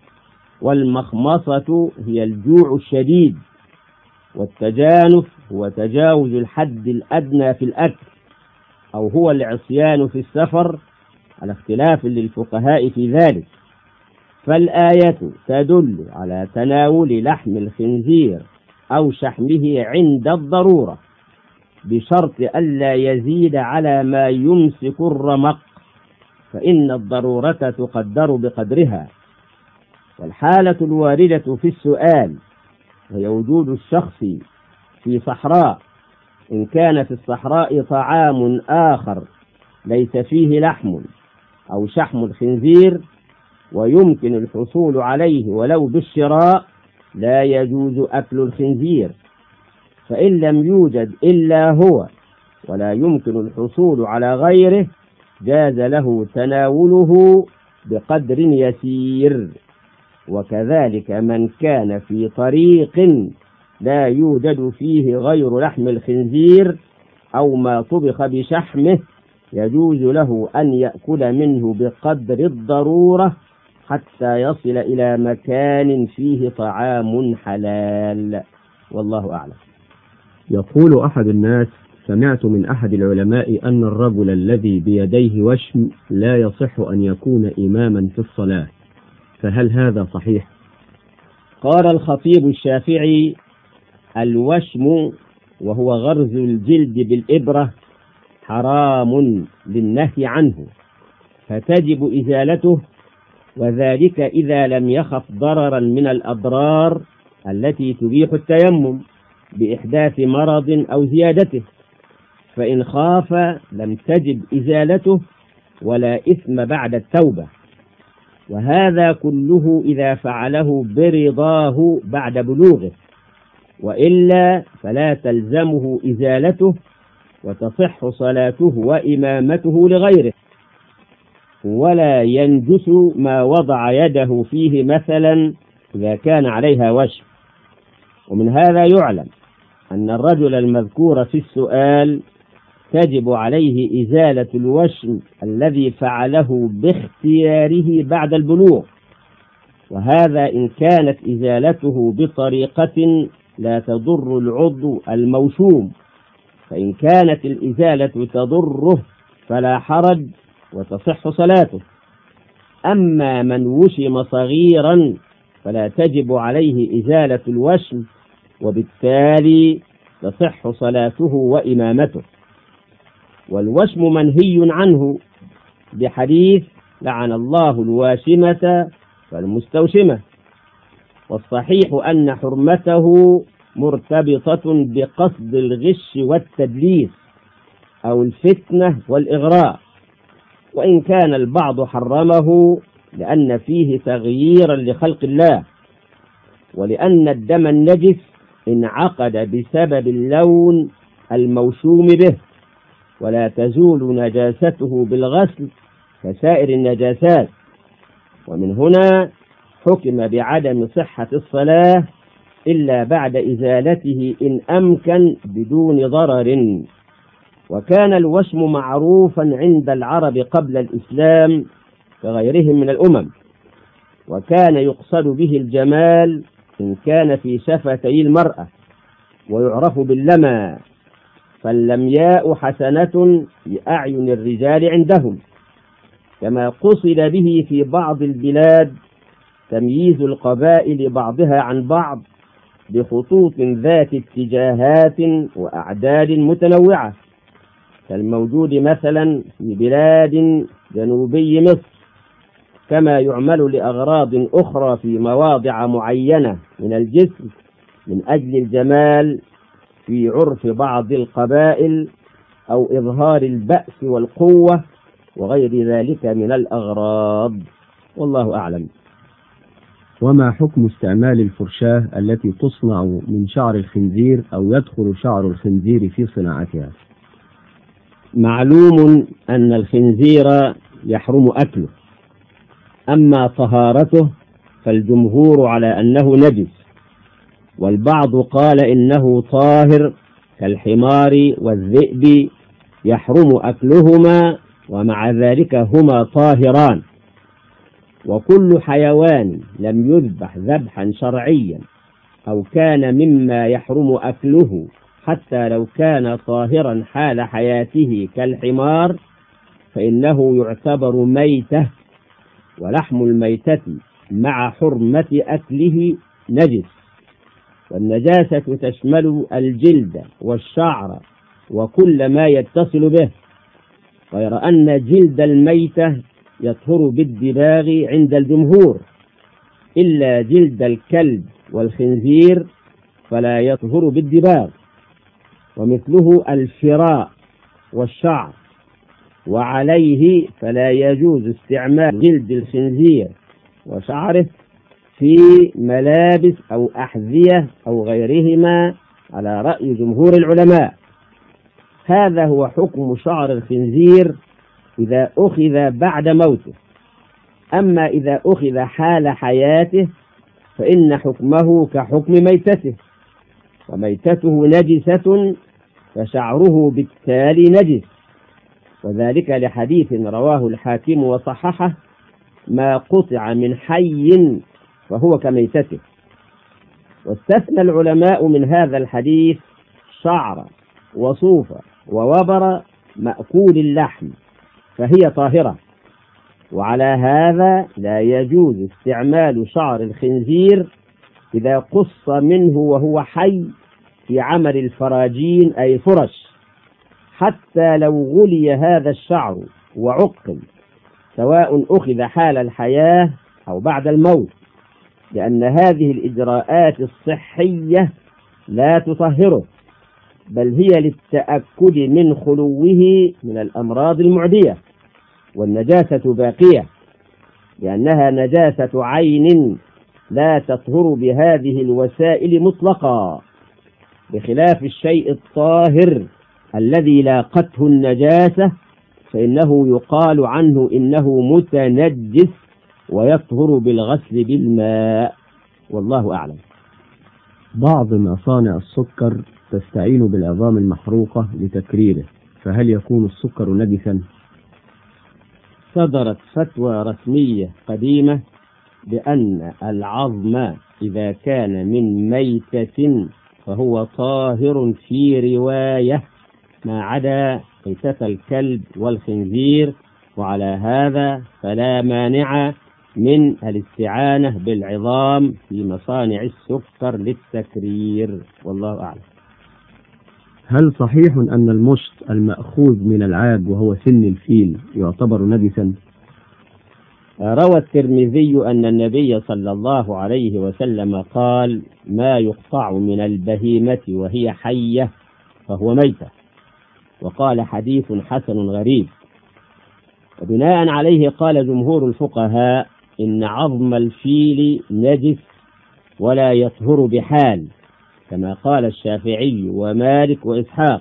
والمخمصة هي الجوع الشديد، والتجانف هو تجاوز الحد الأدنى في الأكل، أو هو العصيان في السفر، على اختلاف للفقهاء في ذلك. فالآية تدل على تناول لحم الخنزير أو شحمه عند الضرورة، بشرط ألا يزيد على ما يمسك الرمق، فإن الضرورة تقدر بقدرها. والحالة الواردة في السؤال هي وجود الشخص في صحراء، إن كان في الصحراء طعام آخر ليس فيه لحم أو شحم الخنزير ويمكن الحصول عليه ولو بالشراء، لا يجوز أكل الخنزير. فإن لم يوجد إلا هو ولا يمكن الحصول على غيره، جاز له تناوله بقدر يسير. وكذلك من كان في طريق لا يوجد فيه غير لحم الخنزير أو ما طبخ بشحمه، يجوز له أن يأكل منه بقدر الضرورة حتى يصل إلى مكان فيه طعام حلال، والله أعلم. يقول أحد الناس: سمعت من أحد العلماء أن الرجل الذي بيديه وشم لا يصح أن يكون إماما في الصلاة، فهل هذا صحيح؟ قال الخطيب الشافعي: الوشم وهو غرز الجلد بالإبرة حرام للنهي عنه، فتجب إزالته، وذلك إذا لم يخف ضررا من الأضرار التي تبيح التيمم بإحداث مرض أو زيادته، فإن خاف لم تجب إزالته ولا إثم بعد التوبة. وهذا كله إذا فعله برضاه بعد بلوغه، وإلا فلا تلزمه إزالته وتصح صلاته وإمامته لغيره، ولا ينجس ما وضع يده فيه مثلا إذا كان عليها وشم. ومن هذا يعلم أن الرجل المذكور في السؤال تجب عليه إزالة الوشم الذي فعله باختياره بعد البلوغ، وهذا إن كانت إزالته بطريقة لا تضر العضو الموشوم، فإن كانت الإزالة تضره فلا حرج وتصح صلاته. أما من وشم صغيرا فلا تجب عليه إزالة الوشم، وبالتالي تصح صلاته وإمامته. والوشم منهي عنه بحديث: لعن الله الواشمة والمستوشمة. والصحيح أن حرمته مرتبطة بقصد الغش والتدليس أو الفتنة والإغراء، وإن كان البعض حرمه لأن فيه تغييرا لخلق الله، ولأن الدم النجس انعقد بسبب اللون الموشوم به، ولا تزول نجاسته بالغسل كسائر النجاسات. ومن هنا حكم بعدم صحة الصلاة إلا بعد إزالته إن أمكن بدون ضرر. وكان الوشم معروفا عند العرب قبل الإسلام كغيرهم من الأمم، وكان يقصد به الجمال إن كان في شفتي المرأة، ويعرف باللمى، فاللمياء حسنة بأعين الرجال عندهم، كما قصد به في بعض البلاد تمييز القبائل بعضها عن بعض بخطوط ذات اتجاهات وأعداد متنوعة، كالموجود مثلا في بلاد جنوبي مصر، كما يعمل لأغراض أخرى في مواضع معينة من الجسم من أجل الجمال في عرف بعض القبائل أو إظهار البأس والقوة وغير ذلك من الأغراض، والله أعلم. وما حكم استعمال الفرشاة التي تصنع من شعر الخنزير أو يدخل شعر الخنزير في صناعتها؟ معلوم أن الخنزير يحرم أكله، أما طهارته فالجمهور على أنه نجس، والبعض قال إنه طاهر كالحمار والذئب يحرم أكلهما، ومع ذلك هما طاهران. وكل حيوان لم يذبح ذبحا شرعيا أو كان مما يحرم أكله حتى لو كان طاهرا حال حياته كالحمار فإنه يعتبر ميتة، ولحم الميتة مع حرمة أكله نجس، والنجاسة تشمل الجلد والشعر وكل ما يتصل به، غير أن جلد الميتة يطهر بالدباغ عند الجمهور، إلا جلد الكلب والخنزير فلا يطهر بالدباغ، ومثله الفراء والشعر، وعليه فلا يجوز استعمال جلد الخنزير وشعره في ملابس أو أحذية أو غيرهما على رأي جمهور العلماء. هذا هو حكم شعر الخنزير إذا أخذ بعد موته. أما إذا أخذ حال حياته فإن حكمه كحكم ميتته، وميتته نجسة فشعره بالتالي نجس، وذلك لحديث رواه الحاكم وصححه: ما قطع من حي فهو كميتته. واستثنى العلماء من هذا الحديث شعر وصوف ووبر مأكول اللحم فهي طاهرة، وعلى هذا لا يجوز استعمال شعر الخنزير إذا قص منه وهو حي في عمل الفراجين أي فرش، حتى لو غلي هذا الشعر وعقل، سواء أخذ حال الحياة أو بعد الموت، لأن هذه الإجراءات الصحية لا تطهره، بل هي للتأكد من خلوه من الأمراض المعدية. والنجاسة باقية لأنها نجاسة عين لا تطهر بهذه الوسائل مطلقا، بخلاف الشيء الطاهر الذي لاقته النجاسة فإنه يقال عنه إنه متنجس ويطهر بالغسل بالماء، والله أعلم. بعض مصانع السكر تستعين بالعظام المحروقة لتكريره، فهل يكون السكر نجسا؟ صدرت فتوى رسمية قديمة بأن العظم إذا كان من ميتة فهو طاهر في رواية ما عدا ميتة الكلب والخنزير، وعلى هذا فلا مانع من الاستعانة بالعظام في مصانع السكر للتكرير، والله أعلم. هل صحيح أن المشط المأخوذ من العاج وهو سن الفيل يعتبر نجسا؟ روى الترمذي أن النبي صلى الله عليه وسلم قال: ما يقطع من البهيمة وهي حية فهو ميتة، وقال: حديث حسن غريب. وبناء عليه قال جمهور الفقهاء إن عظم الفيل نجس ولا يطهر بحال، كما قال الشافعي ومالك وإسحاق،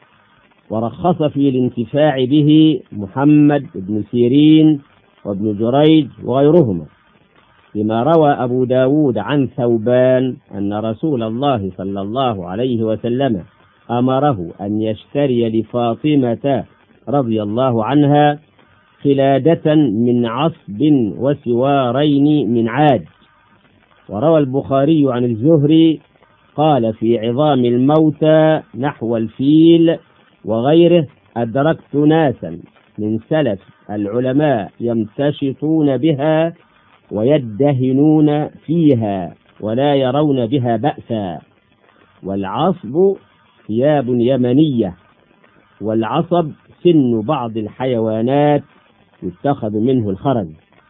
ورخص في الانتفاع به محمد بن سيرين وابن جريج وغيرهما، لما روى أبو داود عن ثوبان أن رسول الله صلى الله عليه وسلم أمره أن يشتري لفاطمة رضي الله عنها قلادة من عصب وسوارين من عاج. وروى البخاري عن الزهري قال في عظام الموتى نحو الفيل وغيره: أدركت ناسا من سلف العلماء يمتشطون بها ويدهنون فيها ولا يرون بها بأسا. والعصب ثياب يمنية، والعصب سن بعض الحيوانات يتخذ منه الخرز.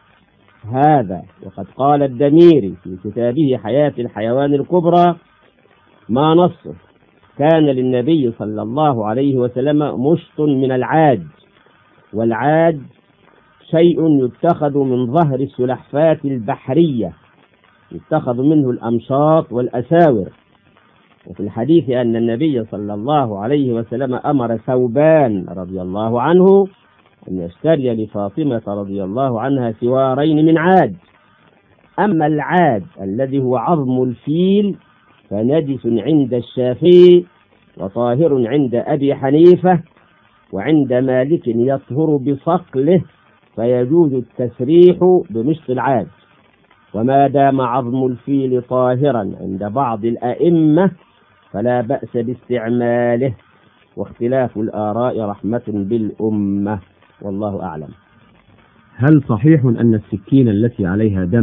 هذا وقد قال الدميري في كتابه حياة الحيوان الكبرى ما نصه: كان للنبي صلى الله عليه وسلم مشط من العاج، والعاج شيء يتخذ من ظهر السلحفاة البحرية، يتخذ منه الأمشاط والأساور. وفي الحديث أن النبي صلى الله عليه وسلم أمر ثوبان رضي الله عنه أن يشتري لفاطمة رضي الله عنها سوارين من عاج. أما العاج الذي هو عظم الفيل فنجس عند الشافعي وطاهر عند أبي حنيفة، وعند مالك يطهر بصقله فيجوز التسريح بمشط العاج. وما دام عظم الفيل طاهرا عند بعض الأئمة فلا بأس باستعماله، واختلاف الآراء رحمة بالأمة، والله أعلم. هل صحيح أن السكين التي عليها دم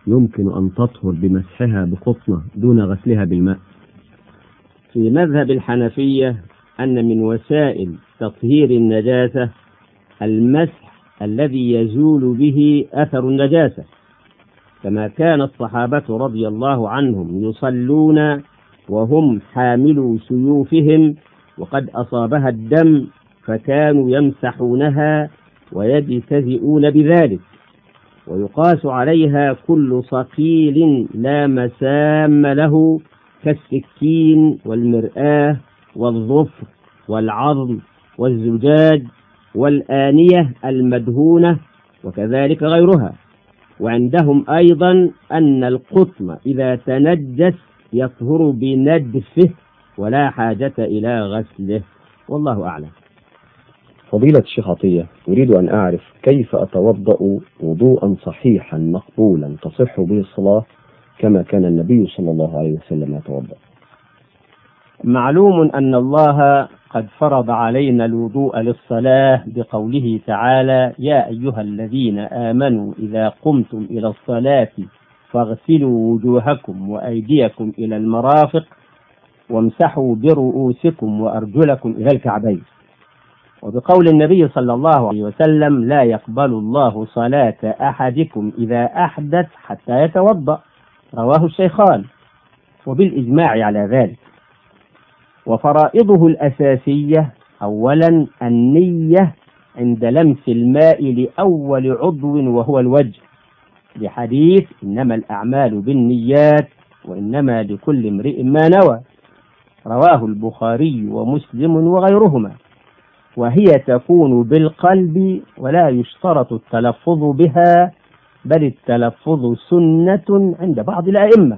يمكن أن تطهر بمسحها بقطنة دون غسلها بالماء؟ في مذهب الحنفية أن من وسائل تطهير النجاسة المسح الذي يزول به أثر النجاسة، كما كان الصحابة رضي الله عنهم يصلون وهم حاملوا سيوفهم وقد أصابها الدم، فكانوا يمسحونها ويجتزئون بذلك، ويقاس عليها كل صقيل لا مسام له كالسكين والمرآة والظفر والعظم والزجاج والآنية المدهونة وكذلك غيرها. وعندهم أيضا أن القطن إذا تنجس يطهر بندفه ولا حاجة إلى غسله، والله أعلم. فضيلة الشيخ عطية، أريد أن أعرف كيف أتوضأ وضوءا صحيحا مقبولا تصح به الصلاة كما كان النبي صلى الله عليه وسلم يتوضأ. معلوم أن الله قد فرض علينا الوضوء للصلاة بقوله تعالى: يا أيها الذين آمنوا إذا قمتم إلى الصلاة فاغسلوا وجوهكم وأيديكم إلى المرافق وامسحوا برؤوسكم وأرجلكم إلى الكعبين. وبقول النبي صلى الله عليه وسلم: لا يقبل الله صلاة أحدكم إذا أحدث حتى يتوضأ، رواه الشيخان، وبالإجماع على ذلك. وفرائضه الأساسية: أولا النية عند لمس الماء لأول عضو وهو الوجه، لحديث: إنما الأعمال بالنيات وإنما لكل امرئ ما نوى، رواه البخاري ومسلم وغيرهما. وهي تكون بالقلب ولا يشترط التلفظ بها، بل التلفظ سنة عند بعض الأئمة.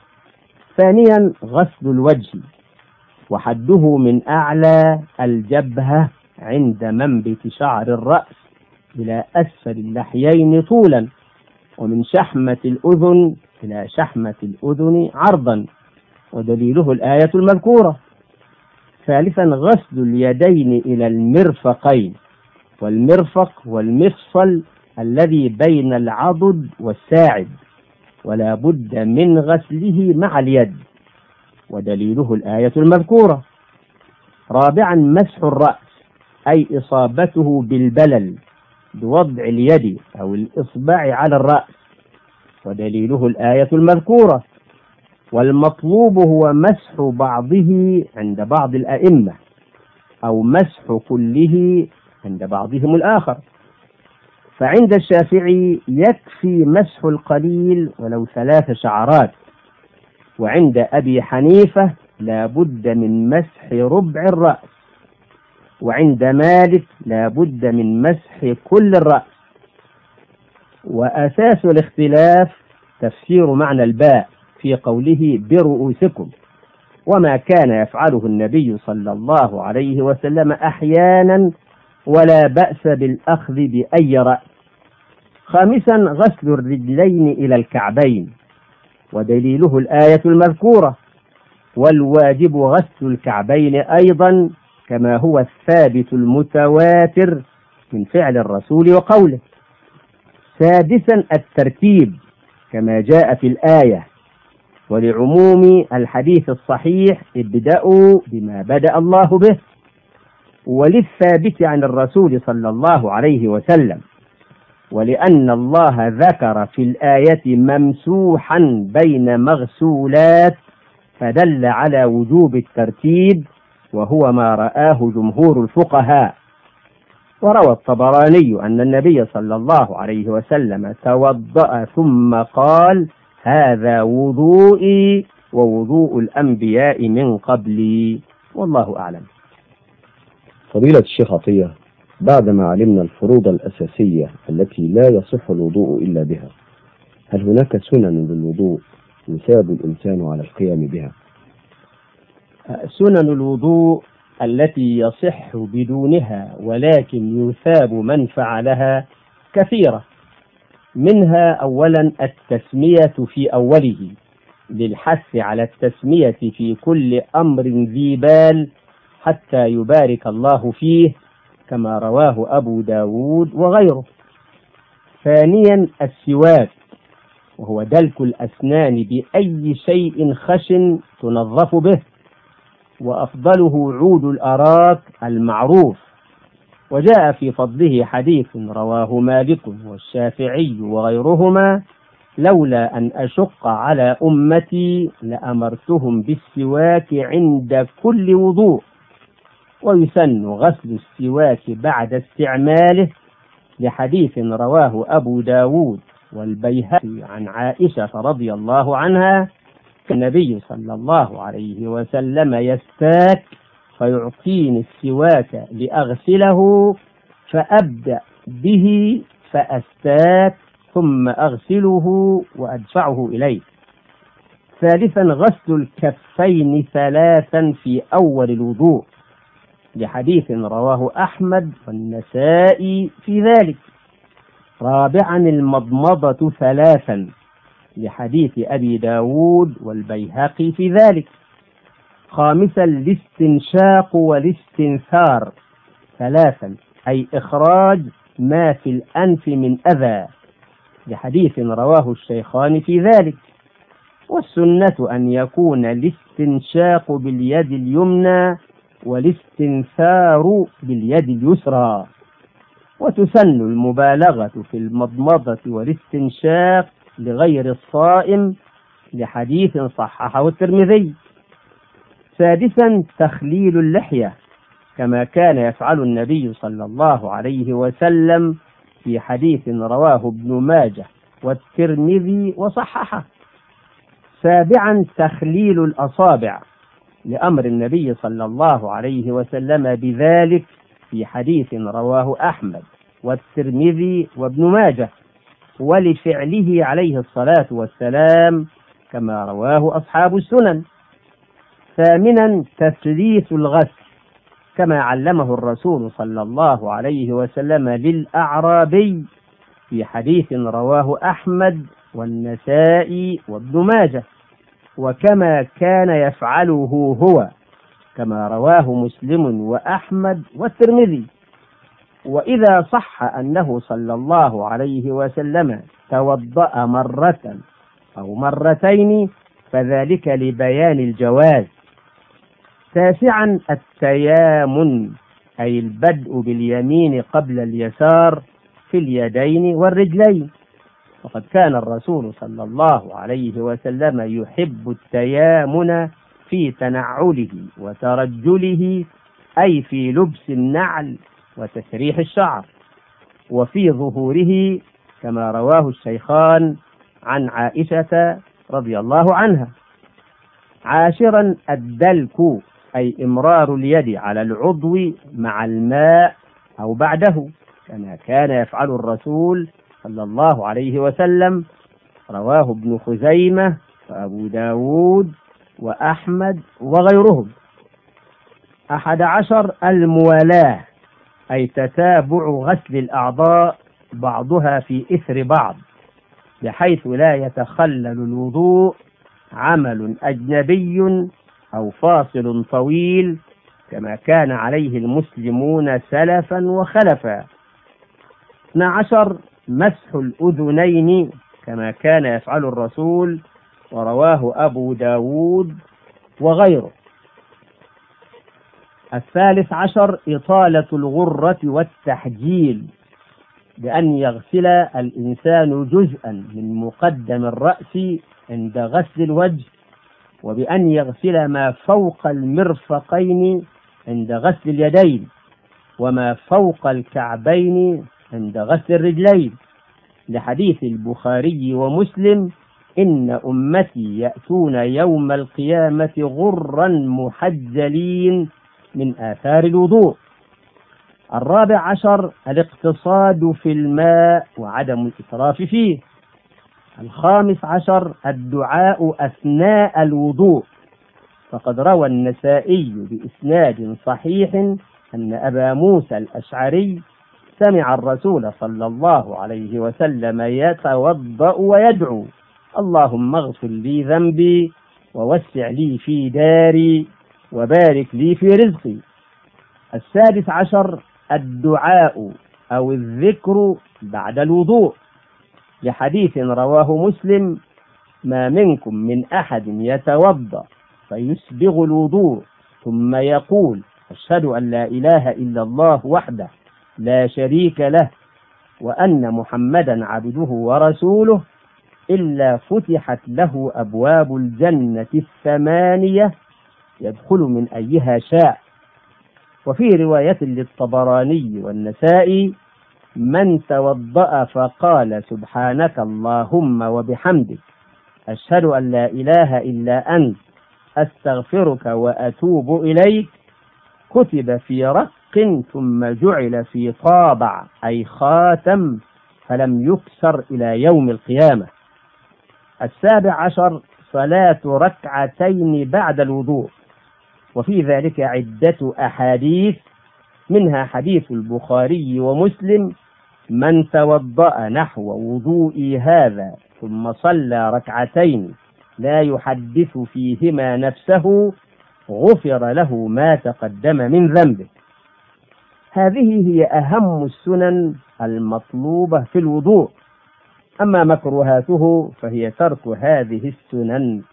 ثانيا غسل الوجه، وحده من أعلى الجبهة عند منبت شعر الرأس إلى أسفل اللحيين طولا، ومن شحمة الأذن إلى شحمة الأذن عرضا، ودليله الآية المذكورة. ثالثا غسل اليدين إلى المرفقين، والمرفق والمفصل الذي بين العضد والساعد، ولا بد من غسله مع اليد، ودليله الآية المذكورة. رابعا مسح الرأس، أي إصابته بالبلل بوضع اليد أو الإصبع على الرأس، ودليله الآية المذكورة. والمطلوب هو مسح بعضه عند بعض الأئمة، أو مسح كله عند بعضهم الآخر. فعند الشافعي يكفي مسح القليل ولو ثلاث شعرات، وعند أبي حنيفة لا بد من مسح ربع الرأس، وعند مالك لا بد من مسح كل الرأس. وأساس الاختلاف تفسير معنى الباء في قوله برؤوسكم، وما كان يفعله النبي صلى الله عليه وسلم أحيانا، ولا بأس بالأخذ بأي رأس. خامسا غسل الرجلين إلى الكعبين، ودليله الآية المذكورة. والواجب غسل الكعبين أيضا، كما هو الثابت المتواتر من فعل الرسول وقوله. سادسا الترتيب كما جاء في الآية، ولعموم الحديث الصحيح: ابدأوا بما بدأ الله به. وللثابت عن الرسول صلى الله عليه وسلم، ولأن الله ذكر في الآية ممسوحا بين مغسولات، فدل على وجوب الترتيب، وهو ما رآه جمهور الفقهاء. وروى الطبراني أن النبي صلى الله عليه وسلم توضأ ثم قال: هذا وضوئي ووضوء الأنبياء من قبلي، والله أعلم. فضيلة الشيخ عطية، بعدما علمنا الفروض الأساسية التي لا يصح الوضوء إلا بها، هل هناك سنن للوضوء يثاب الإنسان على القيام بها؟ سنن الوضوء التي يصح بدونها ولكن يثاب من فعلها كثيرة. منها أولا التسمية في أوله، للحث على التسمية في كل أمر ذي بال حتى يبارك الله فيه، كما رواه أبو داود وغيره. ثانيا السواك، وهو دلك الأسنان بأي شيء خشن تنظف به، وأفضله عود الأراك المعروف. وجاء في فضله حديث رواه مالك والشافعي وغيرهما: لولا أن أشق على أمتي لأمرتهم بالسواك عند كل وضوء. ويسن غسل السواك بعد استعماله، لحديث رواه أبو داود والبيهقي عن عائشة رضي الله عنها: النبي صلى الله عليه وسلم يستاك فيعطيني السواك لأغسله، فأبدأ به فأستاك ثم أغسله وأدفعه إليه. ثالثا غسل الكفين ثلاثا في أول الوضوء، لحديث رواه أحمد والنسائي في ذلك. رابعا المضمضة ثلاثا، لحديث أبي داود والبيهقي في ذلك. خامسا الاستنشاق والاستنثار ثلاثا، أي إخراج ما في الأنف من أذى، لحديث رواه الشيخان في ذلك. والسنة أن يكون الاستنشاق باليد اليمنى والاستنثار باليد اليسرى. وتسن المبالغة في المضمضة والاستنشاق لغير الصائم، لحديث صححه الترمذي. سادسا تخليل اللحية، كما كان يفعل النبي صلى الله عليه وسلم في حديث رواه ابن ماجه والترمذي وصححه. سابعا تخليل الأصابع، لأمر النبي صلى الله عليه وسلم بذلك في حديث رواه أحمد والترمذي وابن ماجه، ولفعله عليه الصلاة والسلام كما رواه أصحاب السنن. ثامنا تثليث الغسل، كما علمه الرسول صلى الله عليه وسلم للأعرابي في حديث رواه أحمد والنسائي وابن ماجه، وكما كان يفعله هو كما رواه مسلم وأحمد والترمذي. وإذا صح أنه صلى الله عليه وسلم توضأ مرة أو مرتين فذلك لبيان الجواز. تاسعا التيامن، أي البدء باليمين قبل اليسار في اليدين والرجلين، وقد كان الرسول صلى الله عليه وسلم يحب التيامن في تنعله وترجله، أي في لبس النعل وتسريح الشعر، وفي ظهوره كما رواه الشيخان عن عائشة رضي الله عنها. عاشرا الدلك، أي إمرار اليد على العضو مع الماء أو بعده، كما كان يفعل الرسول صلى الله عليه وسلم. رواه ابن خزيمة وأبو داود وأحمد وغيرهم. أحد عشر الموالاة، أي تتابع غسل الأعضاء بعضها في إثر بعض، بحيث لا يتخلل الوضوء عمل أجنبي أو فاصل طويل، كما كان عليه المسلمون سلفا وخلفا. اثنا عشر مسح الأذنين، كما كان يفعل الرسول ورواه أبو داود وغيره. الثالث عشر إطالة الغرة والتحجيل، بأن يغسل الإنسان جزءا من مقدم الرأس عند غسل الوجه، وبأن يغسل ما فوق المرفقين عند غسل اليدين، وما فوق الكعبين عند غسل الرجلين، لحديث البخاري ومسلم: إن أمتي يأتون يوم القيامة غرا محجلين من آثار الوضوء. الرابع عشر الاقتصاد في الماء وعدم الإسراف فيه. الخامس عشر الدعاء أثناء الوضوء، فقد روى النسائي بإسناد صحيح أن أبا موسى الأشعري سمع الرسول صلى الله عليه وسلم يتوضأ ويدعو: اللهم اغفر لي ذنبي ووسع لي في داري وبارك لي في رزقي. السادس عشر الدعاء أو الذكر بعد الوضوء، لحديث رواه مسلم: ما منكم من أحد يتوضأ فيسبغ الوضوء ثم يقول: أشهد أن لا إله إلا الله وحده لا شريك له وأن محمدا عبده ورسوله إلا فتحت له أبواب الجنة الثمانية يدخل من أيها شاء. وفي رواية للطبراني والنسائي: من توضأ فقال سبحانك اللهم وبحمدك أشهد أن لا إله إلا أنت أستغفرك وأتوب إليك كتب في رق ثم جعل في طابع أي خاتم فلم يكسر إلى يوم القيامة. السابع عشر: صلاة ركعتين بعد الوضوء، وفي ذلك عدة أحاديث، منها حديث البخاري ومسلم: من توضأ نحو وضوئي هذا ثم صلى ركعتين لا يحدث فيهما نفسه غفر له ما تقدم من ذنبه. هذه هي أهم السنن المطلوبة في الوضوء. أما مكروهاته فهي ترك هذه السنن.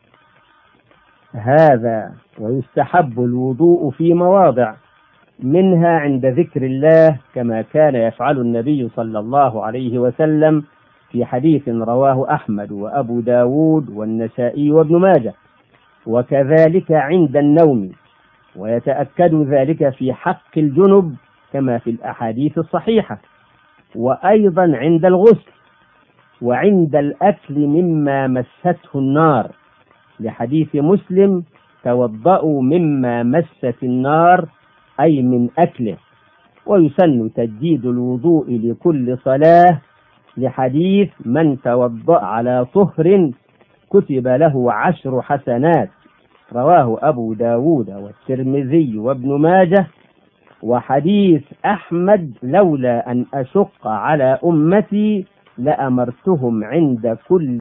هذا ويستحب الوضوء في مواضع، منها عند ذكر الله كما كان يفعل النبي صلى الله عليه وسلم في حديث رواه أحمد وأبو داود والنسائي وابن ماجه، وكذلك عند النوم، ويتأكد ذلك في حق الجنب كما في الأحاديث الصحيحة، وأيضا عند الغسل، وعند الأكل مما مسته النار، لحديث مسلم: توضأوا مما مست النار، أي من أكله. ويسن تجديد الوضوء لكل صلاة، لحديث: من توضأ على طهر كتب له عشر حسنات، رواه أبو داود والترمذي وابن ماجه. وحديث أحمد: لولا أن أشق على أمتي لأمرتهم عند كل